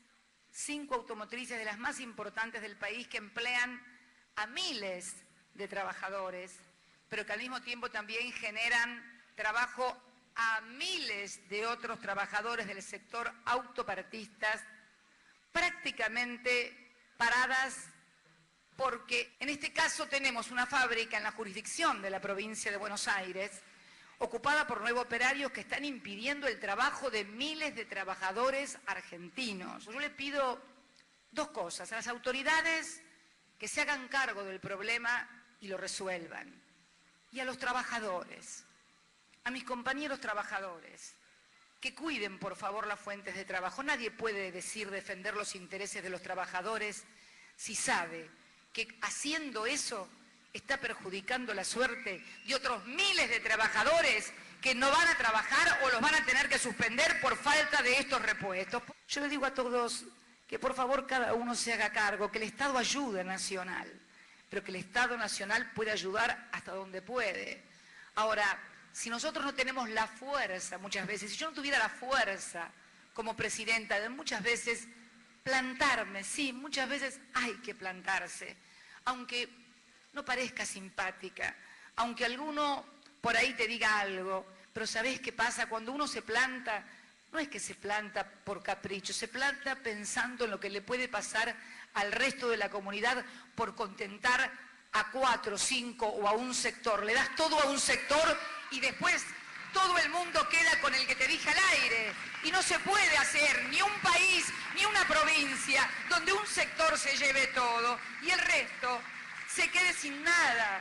de las más importantes del país que emplean a miles de trabajadores, pero que al mismo tiempo también generan trabajo a miles de otros trabajadores del sector autopartistas, prácticamente paradas, porque en este caso tenemos una fábrica en la jurisdicción de la provincia de Buenos Aires, ocupada por 9 operarios que están impidiendo el trabajo de miles de trabajadores argentinos. Yo le pido 2 cosas, a las autoridades que se hagan cargo del problema y lo resuelvan, y a los trabajadores, a mis compañeros trabajadores, que cuiden por favor las fuentes de trabajo. Nadie puede defender los intereses de los trabajadores si sabe que haciendo eso está perjudicando la suerte de otros miles de trabajadores que no van a trabajar o los van a tener que suspender por falta de estos repuestos. Yo les digo a todos que por favor cada uno se haga cargo, que el Estado ayuda nacional, pero que el Estado nacional puede ayudar hasta donde puede. Ahora, si nosotros no tenemos la fuerza muchas veces, si yo no tuviera la fuerza como presidenta de muchas veces plantarme, sí, muchas veces hay que plantarse, aunque no parezca simpática, aunque alguno por ahí te diga algo, pero ¿sabés qué pasa? Cuando uno se planta, no es que se planta por capricho, se planta pensando en lo que le puede pasar al resto de la comunidad por contentar a 4, 5 o a un sector. Le das todo a un sector y después todo el mundo queda con el que te dije al aire. Y no se puede hacer ni un país ni una provincia donde un sector se lleve todo y el resto se quede sin nada.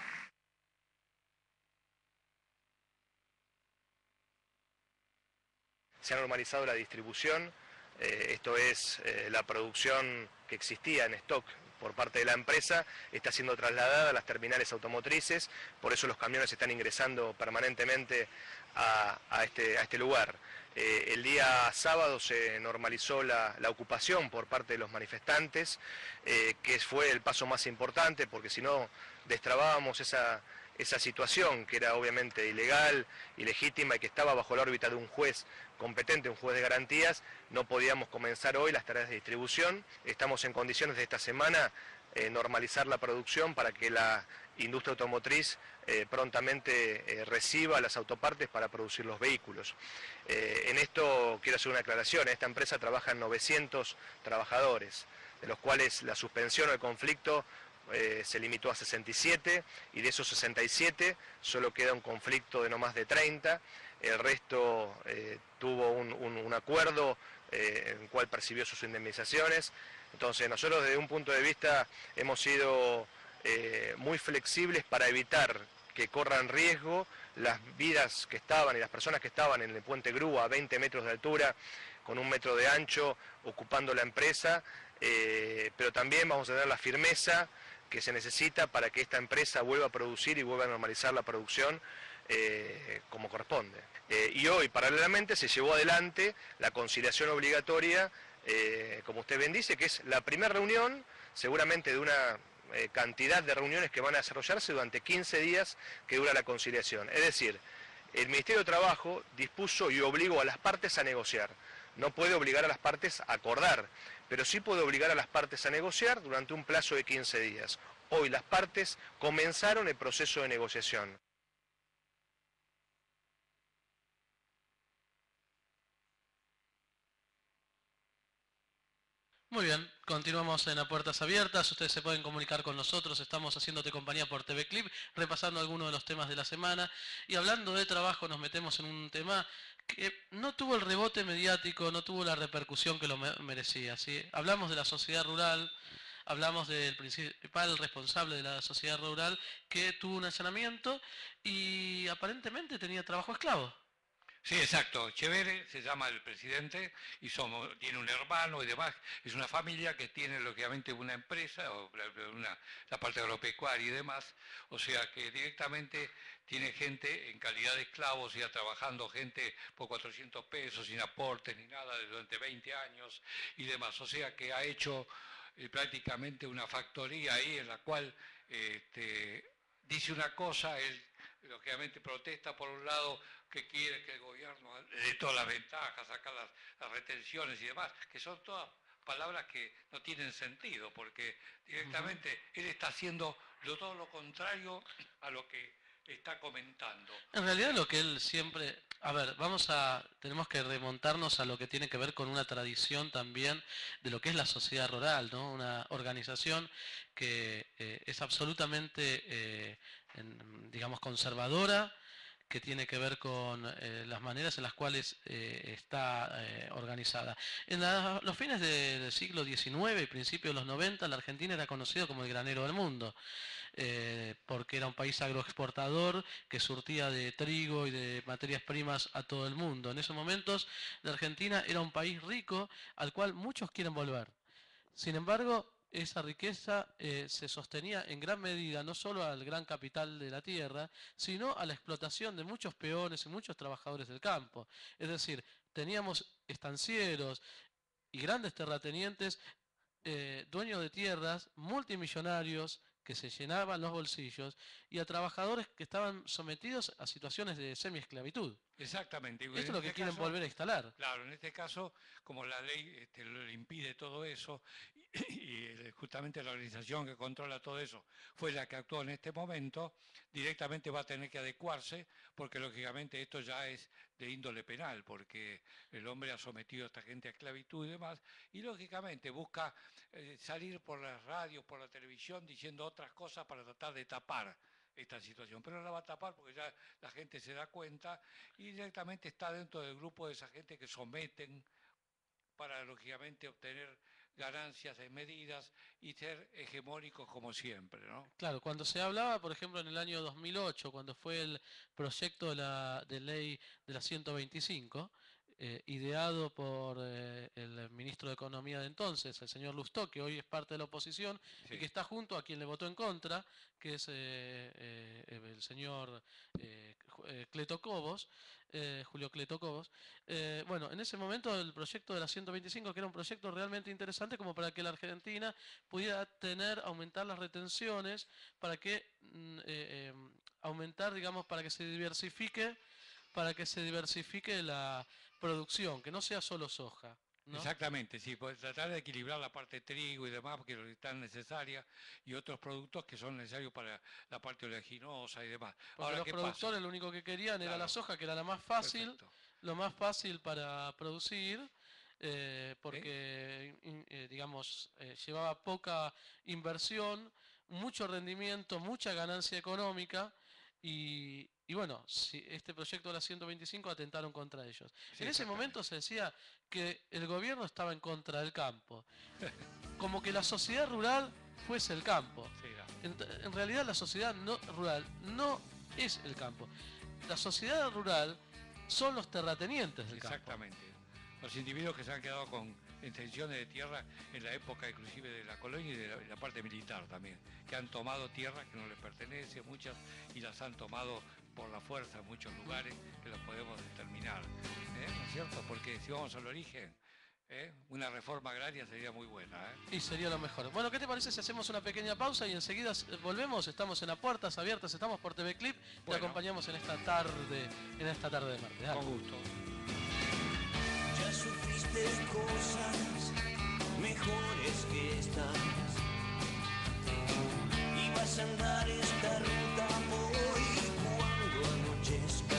Se ha normalizado la distribución, esto es la producción que existía en stock por parte de la empresa, está siendo trasladada a las terminales automotrices, por eso los camiones están ingresando permanentemente a este lugar. El día sábado se normalizó la ocupación por parte de los manifestantes, que fue el paso más importante, porque si no destrabábamos esa situación que era obviamente ilegal, ilegítima y que estaba bajo la órbita de un juez competente, un juez de garantías, no podíamos comenzar hoy las tareas de distribución. Estamos en condiciones de esta semana normalizar la producción para que la industria automotriz prontamente reciba las autopartes para producir los vehículos. En esto quiero hacer una aclaración, en esta empresa trabajan 900 trabajadores, de los cuales la suspensión o el conflicto se limitó a 67 y de esos 67 solo queda un conflicto de no más de 30, el resto tuvo un acuerdo en el cual percibió sus indemnizaciones. Entonces nosotros desde un punto de vista hemos sido muy flexibles para evitar que corran riesgo las vidas que estaban y las personas que estaban en el puente grúa a 20 metros de altura con 1 metro de ancho ocupando la empresa, pero también vamos a tener la firmeza que se necesita para que esta empresa vuelva a producir y vuelva a normalizar la producción como corresponde. Y hoy, paralelamente, se llevó adelante la conciliación obligatoria, como usted bien dice, que es la primera reunión, seguramente de una cantidad de reuniones que van a desarrollarse durante 15 días que dura la conciliación. Es decir, el Ministerio de Trabajo dispuso y obligó a las partes a negociar. No puede obligar a las partes a acordar, pero sí puede obligar a las partes a negociar durante un plazo de 15 días. Hoy las partes comenzaron el proceso de negociación. Muy bien, continuamos en A Puertas Abiertas. Ustedes se pueden comunicar con nosotros. Estamos haciéndote compañía por TV Clip, repasando algunos de los temas de la semana. Y hablando de trabajo, nos metemos en un tema que no tuvo el rebote mediático, no tuvo la repercusión que lo merecía, ¿sí? Hablamos de la sociedad rural, hablamos del principal responsable de la sociedad rural que tuvo un allanamiento y aparentemente tenía trabajo esclavo. Sí, exacto. Chevere se llama el presidente y tiene un hermano y demás. Es una familia que tiene lógicamente una empresa, o la parte agropecuaria y demás. O sea que directamente tiene gente en calidad de esclavos, ya trabajando gente por 400 pesos, sin aportes ni nada, durante 20 años y demás. O sea que ha hecho prácticamente una factoría ahí en la cual dice una cosa, él lógicamente protesta por un lado, que quiere que el gobierno le dé todas las ventajas, sacar las retenciones y demás, que son todas palabras que no tienen sentido, porque directamente él está haciendo todo lo contrario a lo que está comentando. En realidad lo que él siempre... A ver, tenemos que remontarnos a lo que tiene que ver con una tradición también de lo que es la sociedad rural, ¿no? Una organización que es absolutamente, digamos, conservadora, que tiene que ver con las maneras en las cuales está organizada. En los fines del siglo XIX y principios de los 90, la Argentina era conocida como el granero del mundo, porque era un país agroexportador que surtía de trigo y de materias primas a todo el mundo. En esos momentos, la Argentina era un país rico al cual muchos quieren volver. Sin embargo, esa riqueza se sostenía en gran medida no solo al gran capital de la tierra, sino a la explotación de muchos peones y muchos trabajadores del campo. Es decir, teníamos estancieros y grandes terratenientes, dueños de tierras, multimillonarios, que se llenaban los bolsillos, y a trabajadores que estaban sometidos a situaciones de semiesclavitud. Exactamente. Esto es lo que quieren volver a instalar. Claro, en este caso, como la ley le impide todo eso, y justamente la organización que controla todo eso fue la que actuó en este momento, directamente va a tener que adecuarse, porque lógicamente esto ya es de índole penal, porque el hombre ha sometido a esta gente a esclavitud y demás, y lógicamente busca salir por las radios, por la televisión, diciendo otras cosas para tratar de tapar esta situación, pero no la va a tapar porque ya la gente se da cuenta y directamente está dentro del grupo de esa gente que someten para lógicamente obtener ganancias desmedidas y ser hegemónicos como siempre, ¿no? Claro, cuando se hablaba, por ejemplo, en el año 2008, cuando fue el proyecto de ley de la 125, ideado por el ministro de Economía de entonces, el señor Lustó, que hoy es parte de la oposición, sí, y que está junto a quien le votó en contra, que es el señor Cleto Cobos, Julio Cleto Cobos. Bueno, en ese momento el proyecto de la 125, que era un proyecto realmente interesante como para que la Argentina pudiera aumentar las retenciones, para que aumentar, digamos, para que se diversifique la producción, que no sea solo soja, ¿no? Exactamente, sí, pues tratar de equilibrar la parte de trigo y demás, porque es tan necesaria, y otros productos que son necesarios para la parte oleaginosa y demás. Porque ahora, los productores lo único que querían era la soja, que era la más fácil, lo más fácil para producir, porque digamos, llevaba poca inversión, mucho rendimiento, mucha ganancia económica, y bueno, si este proyecto de la 125 atentaron contra ellos. Sí, en ese momento se decía que el gobierno estaba en contra del campo, como que la sociedad rural fuese el campo. Sí, en realidad la sociedad rural no es el campo. La sociedad rural son los terratenientes del campo. Exactamente. Los individuos que se han quedado con extensiones de tierra en la época inclusive de la colonia y de la parte militar también, que han tomado tierras que no les pertenecen, muchas, y las han tomado por la fuerza en muchos lugares que los podemos determinar, ¿no es cierto? Porque si vamos al origen, una reforma agraria sería muy buena. Y sería lo mejor. Bueno, ¿qué te parece si hacemos una pequeña pausa y enseguida volvemos? Estamos en A Puertas Abiertas, estamos por TV Clip, te acompañamos en esta tarde de martes. Dale. Con gusto. Ya sufriste cosas mejores que estas y vas a andar esta ruta hoy cuando anochezca.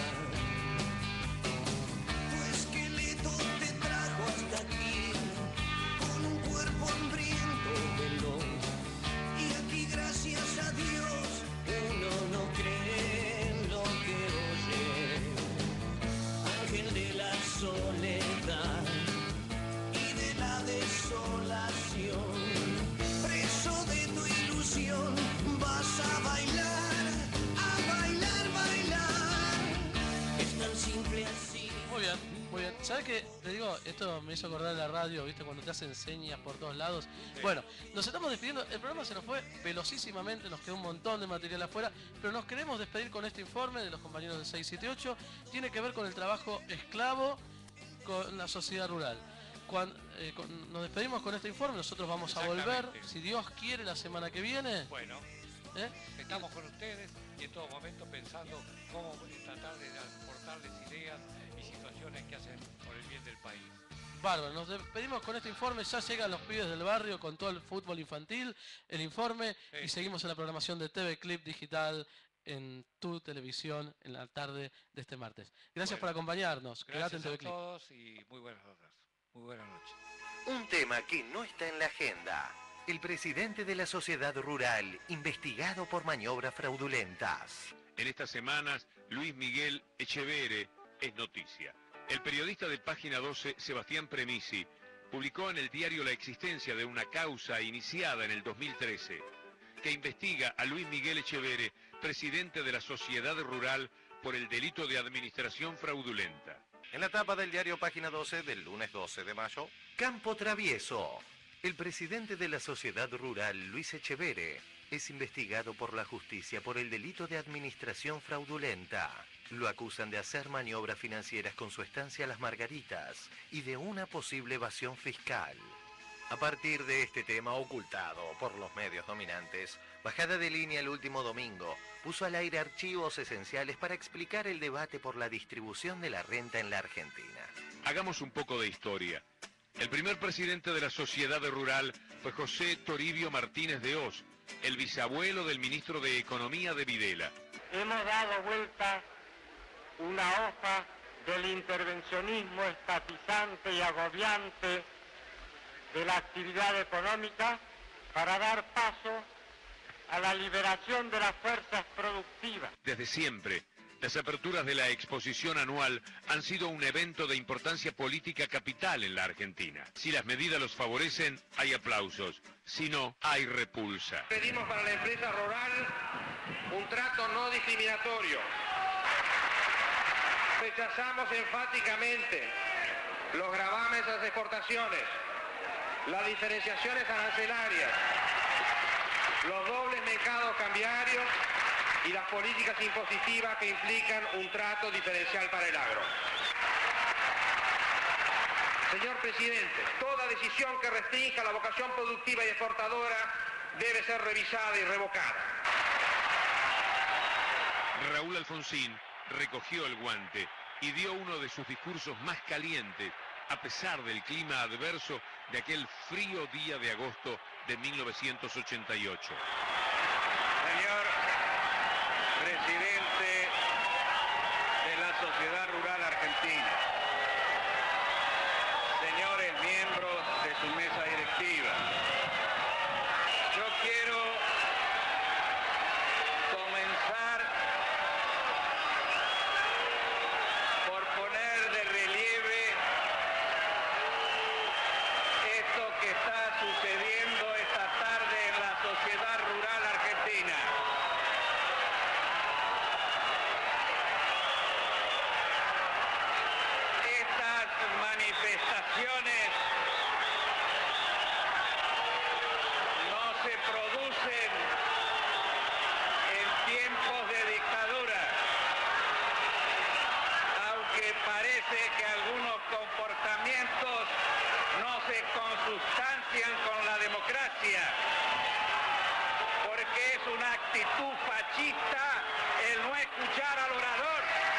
Tu esqueleto te trajo hasta aquí con un cuerpo ¿Sabes qué? Te digo, esto me hizo acordar de la radio, ¿viste? Cuando te hacen señas por todos lados. Sí. Bueno, nos estamos despidiendo. El programa se nos fue velocísimamente, nos quedó un montón de material afuera, pero nos queremos despedir con este informe de los compañeros del 678. Tiene que ver con el trabajo esclavo con la sociedad rural. Nos despedimos con este informe, nosotros vamos a volver, si Dios quiere, la semana que viene. Bueno, estamos con ustedes y en todo momento pensando cómo tratar de aportarles ideas y situaciones que hacen por el bien del país. Bárbaro, nos despedimos con este informe, ya llegan los pibes del barrio con todo el fútbol infantil, el informe, y seguimos en la programación de TV Clip Digital en tu televisión en la tarde de este martes. Gracias por acompañarnos. Gracias en TV a Clip. todos y muy buenas noches. Muy buenas noches. Un tema que no está en la agenda. El presidente de la sociedad rural, investigado por maniobras fraudulentas. En estas semanas, Luis Miguel Echeverre es noticia. El periodista de Página 12, Sebastián Premisi, publicó en el diario la existencia de una causa iniciada en el 2013 que investiga a Luis Miguel Echeverre, presidente de la sociedad rural, por el delito de administración fraudulenta. En la tapa del diario Página 12 del lunes 12 de mayo, Campo Travieso. El presidente de la sociedad rural, Luis Echeverre, es investigado por la justicia por el delito de administración fraudulenta. Lo acusan de hacer maniobras financieras con su estancia Las Margaritas y de una posible evasión fiscal. A partir de este tema ocultado por los medios dominantes, Bajada de Línea el último domingo puso al aire archivos esenciales para explicar el debate por la distribución de la renta en la Argentina. Hagamos un poco de historia. El primer presidente de la sociedad rural fue José Toribio Martínez de Hoz, el bisabuelo del ministro de Economía de Videla. Hemos dado vuelta una hoja del intervencionismo estatizante y agobiante de la actividad económica para dar paso a la liberación de las fuerzas productivas. Desde siempre, las aperturas de la exposición anual han sido un evento de importancia política capital en la Argentina. Si las medidas los favorecen, hay aplausos. Si no, hay repulsa. Pedimos para la empresa rural un trato no discriminatorio. Rechazamos enfáticamente los gravames a las exportaciones, las diferenciaciones arancelarias, los dobles mercados cambiarios y las políticas impositivas que implican un trato diferencial para el agro. Señor presidente, toda decisión que restrinja la vocación productiva y exportadora debe ser revisada y revocada. Raúl Alfonsín recogió el guante y dio uno de sus discursos más calientes, a pesar del clima adverso de aquel frío día de agosto de 1988. Señor presidente de la Sociedad Rural Argentina, señores miembros de su mesa directiva, yo quiero comenzar por poner de relieve esto que está sucediendo esta tarde en la sociedad rural argentina. Estas manifestaciones no se producen en tiempos de dictadura, aunque parece que algunos comportamientos no se consustancian con la democracia, porque es una actitud fascista el no escuchar al orador.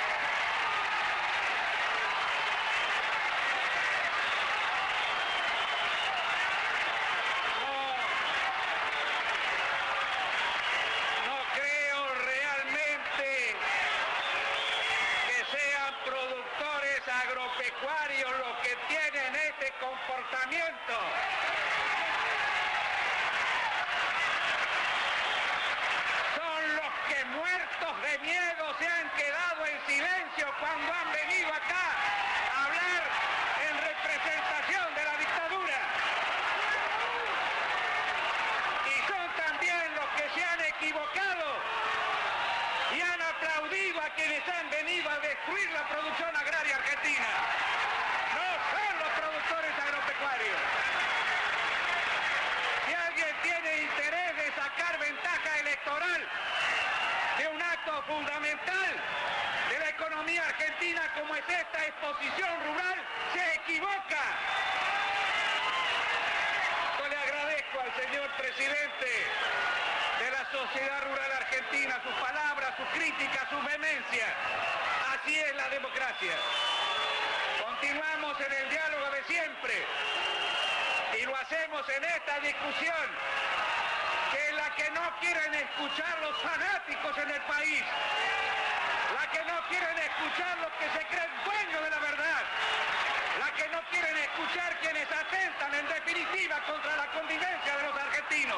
No creo realmente que sean productores agropecuarios los que tienen este comportamiento. Son los que muertos de miedo se han quedado en silencio cuando han venido acá a hablar en representación de la dictadura. Y son también los que se han equivocado y han aplaudido a quienes han venido a destruir la producción agraria argentina. fundamental de la economía argentina como es esta exposición rural, se equivoca. Yo le agradezco al señor presidente de la Sociedad Rural Argentina sus palabras, sus críticas, sus vehemencias. Así es la democracia. Continuamos en el diálogo de siempre y lo hacemos en esta discusión, que es la que no quieren escuchar los fanáticos en el país, la que no quieren escuchar los que se creen dueños de la verdad, la que no quieren escuchar quienes atentan en definitiva contra la convivencia de los argentinos.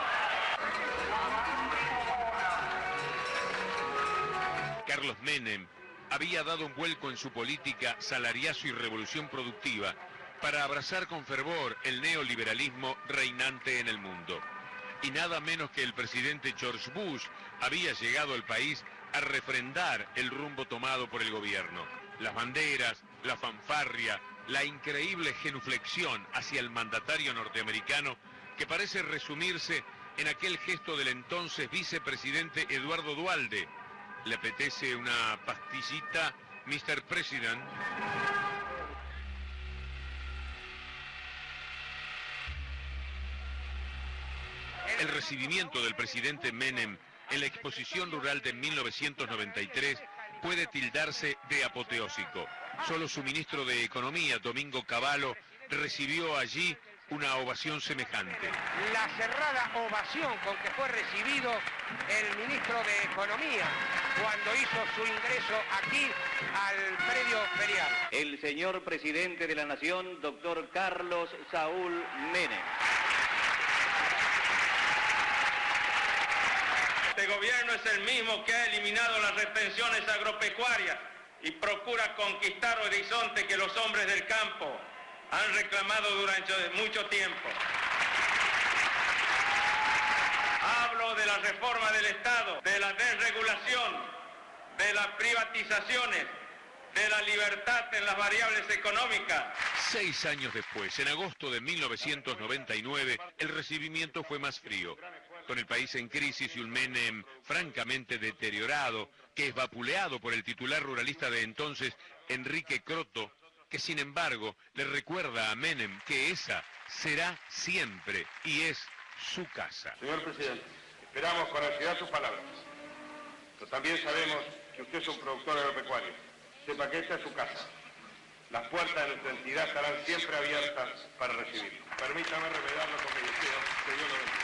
Carlos Menem había dado un vuelco en su política salariazo y revolución productiva para abrazar con fervor el neoliberalismo reinante en el mundo. Y nada menos que el presidente George Bush había llegado al país a refrendar el rumbo tomado por el gobierno. Las banderas, la fanfarria, la increíble genuflexión hacia el mandatario norteamericano que parece resumirse en aquel gesto del entonces vicepresidente Eduardo Duhalde. ¿Le apetece una pastillita, Mr. President? El recibimiento del presidente Menem en la exposición rural de 1993 puede tildarse de apoteósico. Solo su ministro de Economía, Domingo Cavallo, recibió allí una ovación semejante. La cerrada ovación con que fue recibido el ministro de Economía cuando hizo su ingreso aquí al predio ferial. El señor presidente de la Nación, doctor Carlos Saúl Menem. Este gobierno es el mismo que ha eliminado las retenciones agropecuarias y procura conquistar horizontes que los hombres del campo han reclamado durante mucho tiempo. Hablo de la reforma del Estado, de la desregulación, de las privatizaciones, de la libertad en las variables económicas. 6 años después, en agosto de 1999, el recibimiento fue más frío. Con el país en crisis y un Menem francamente deteriorado, que es vapuleado por el titular ruralista de entonces, Enrique Croto, que sin embargo le recuerda a Menem que esa será siempre y es su casa. Señor presidente, esperamos con ansiedad sus palabras, pero también sabemos que usted es un productor agropecuario. Sepa que esta es su casa. Las puertas de nuestra entidad estarán siempre abiertas para recibirlo. Permítame revelarlo con mi deseo. Que Dios lo bendiga.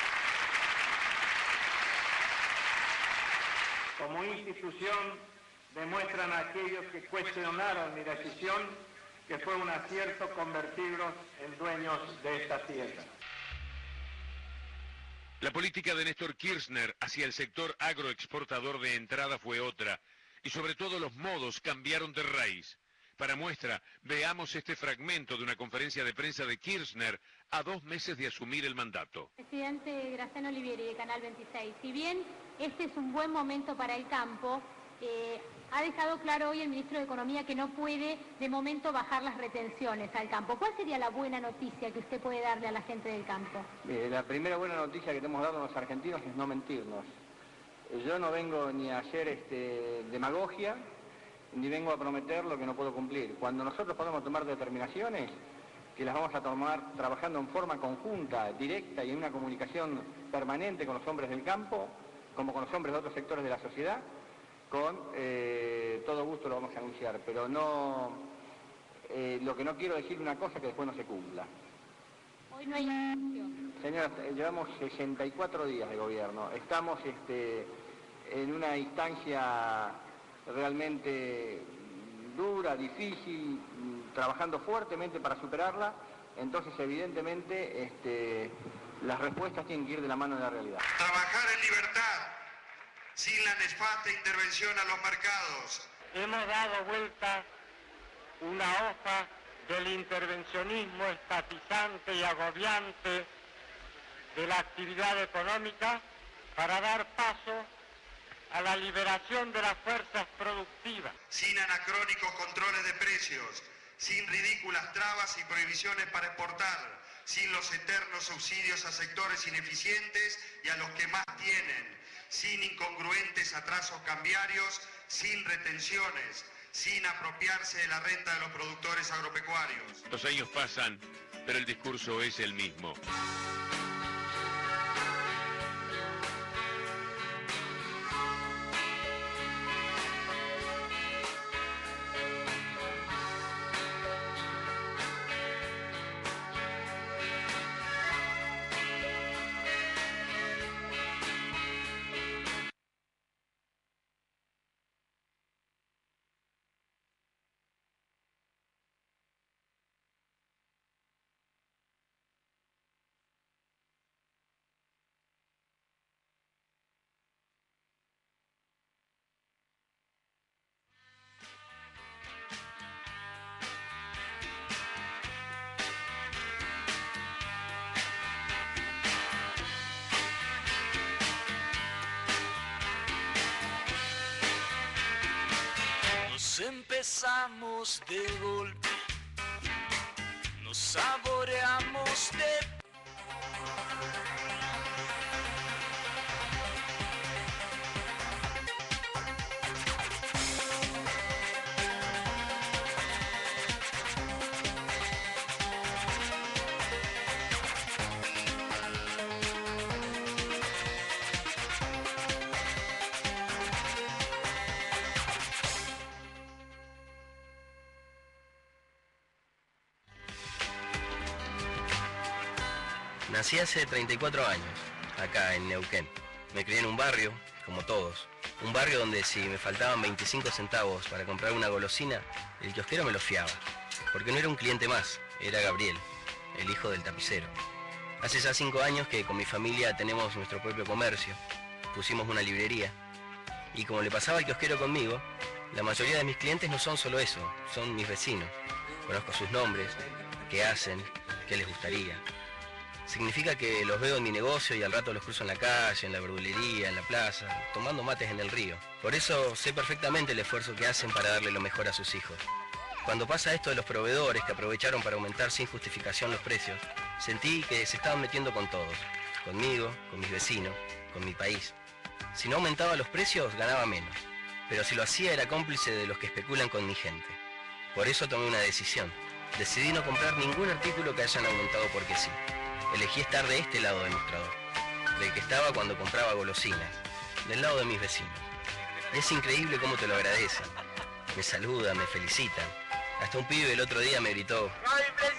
Como institución, demuestran a aquellos que cuestionaron mi decisión que fue un acierto convertirlos en dueños de esta tierra. La política de Néstor Kirchner hacia el sector agroexportador de entrada fue otra, y sobre todo los modos cambiaron de raíz. Para muestra, veamos este fragmento de una conferencia de prensa de Kirchner a 2 meses de asumir el mandato. Presidente Graciano Olivieri, de Canal 26, si bien este es un buen momento para el campo, ha dejado claro hoy el ministro de Economía que no puede de momento bajar las retenciones al campo. ¿Cuál sería la buena noticia que usted puede darle a la gente del campo? La primera buena noticia que tenemos dado a los argentinos es no mentirnos. Yo no vengo ni a hacer demagogia, ni vengo a prometer lo que no puedo cumplir. Cuando nosotros podemos tomar determinaciones, que las vamos a tomar trabajando en forma conjunta, directa y en una comunicación permanente con los hombres del campo, como con los hombres de otros sectores de la sociedad, con todo gusto lo vamos a anunciar, pero no, lo que no quiero decir una cosa que después no se cumpla. Hoy no hay información. Señora, llevamos 64 días de gobierno, estamos en una instancia realmente dura, difícil, trabajando fuertemente para superarla, entonces evidentemente las respuestas tienen que ir de la mano de la realidad. Trabajar en libertad, sin la nefasta intervención a los mercados. Hemos dado vuelta una hoja del intervencionismo estatizante y agobiante de la actividad económica para dar paso a la liberación de las fuerzas productivas. Sin anacrónicos controles de precios, sin ridículas trabas y prohibiciones para exportar, sin los eternos subsidios a sectores ineficientes y a los que más tienen, sin incongruentes atrasos cambiarios, sin retenciones, sin apropiarse de la renta de los productores agropecuarios. Los años pasan, pero el discurso es el mismo. Empezamos de golpe, nos saboreamos de... Nací hace 34 años, acá en Neuquén. Me crié en un barrio, como todos. Un barrio donde si me faltaban 25 centavos para comprar una golosina, el kiosquero me lo fiaba. Porque no era un cliente más, era Gabriel, el hijo del tapicero. Hace ya 5 años que con mi familia tenemos nuestro propio comercio. Pusimos una librería. Y como le pasaba al kiosquero conmigo, la mayoría de mis clientes no son solo eso, son mis vecinos. Conozco sus nombres, qué hacen, qué les gustaría. Significa que los veo en mi negocio y al rato los cruzo en la calle, en la verdulería, en la plaza, tomando mates en el río. Por eso sé perfectamente el esfuerzo que hacen para darle lo mejor a sus hijos. Cuando pasa esto de los proveedores que aprovecharon para aumentar sin justificación los precios, sentí que se estaban metiendo con todos. Conmigo, con mis vecinos, con mi país. Si no aumentaba los precios, ganaba menos. Pero si lo hacía era cómplice de los que especulan con mi gente. Por eso tomé una decisión. Decidí no comprar ningún artículo que hayan aumentado porque sí. Elegí estar de este lado del mostrador, del que estaba cuando compraba golosinas, del lado de mis vecinos. Y es increíble cómo te lo agradecen. Me saludan, me felicitan. Hasta un pibe el otro día me gritó: ¡Ay,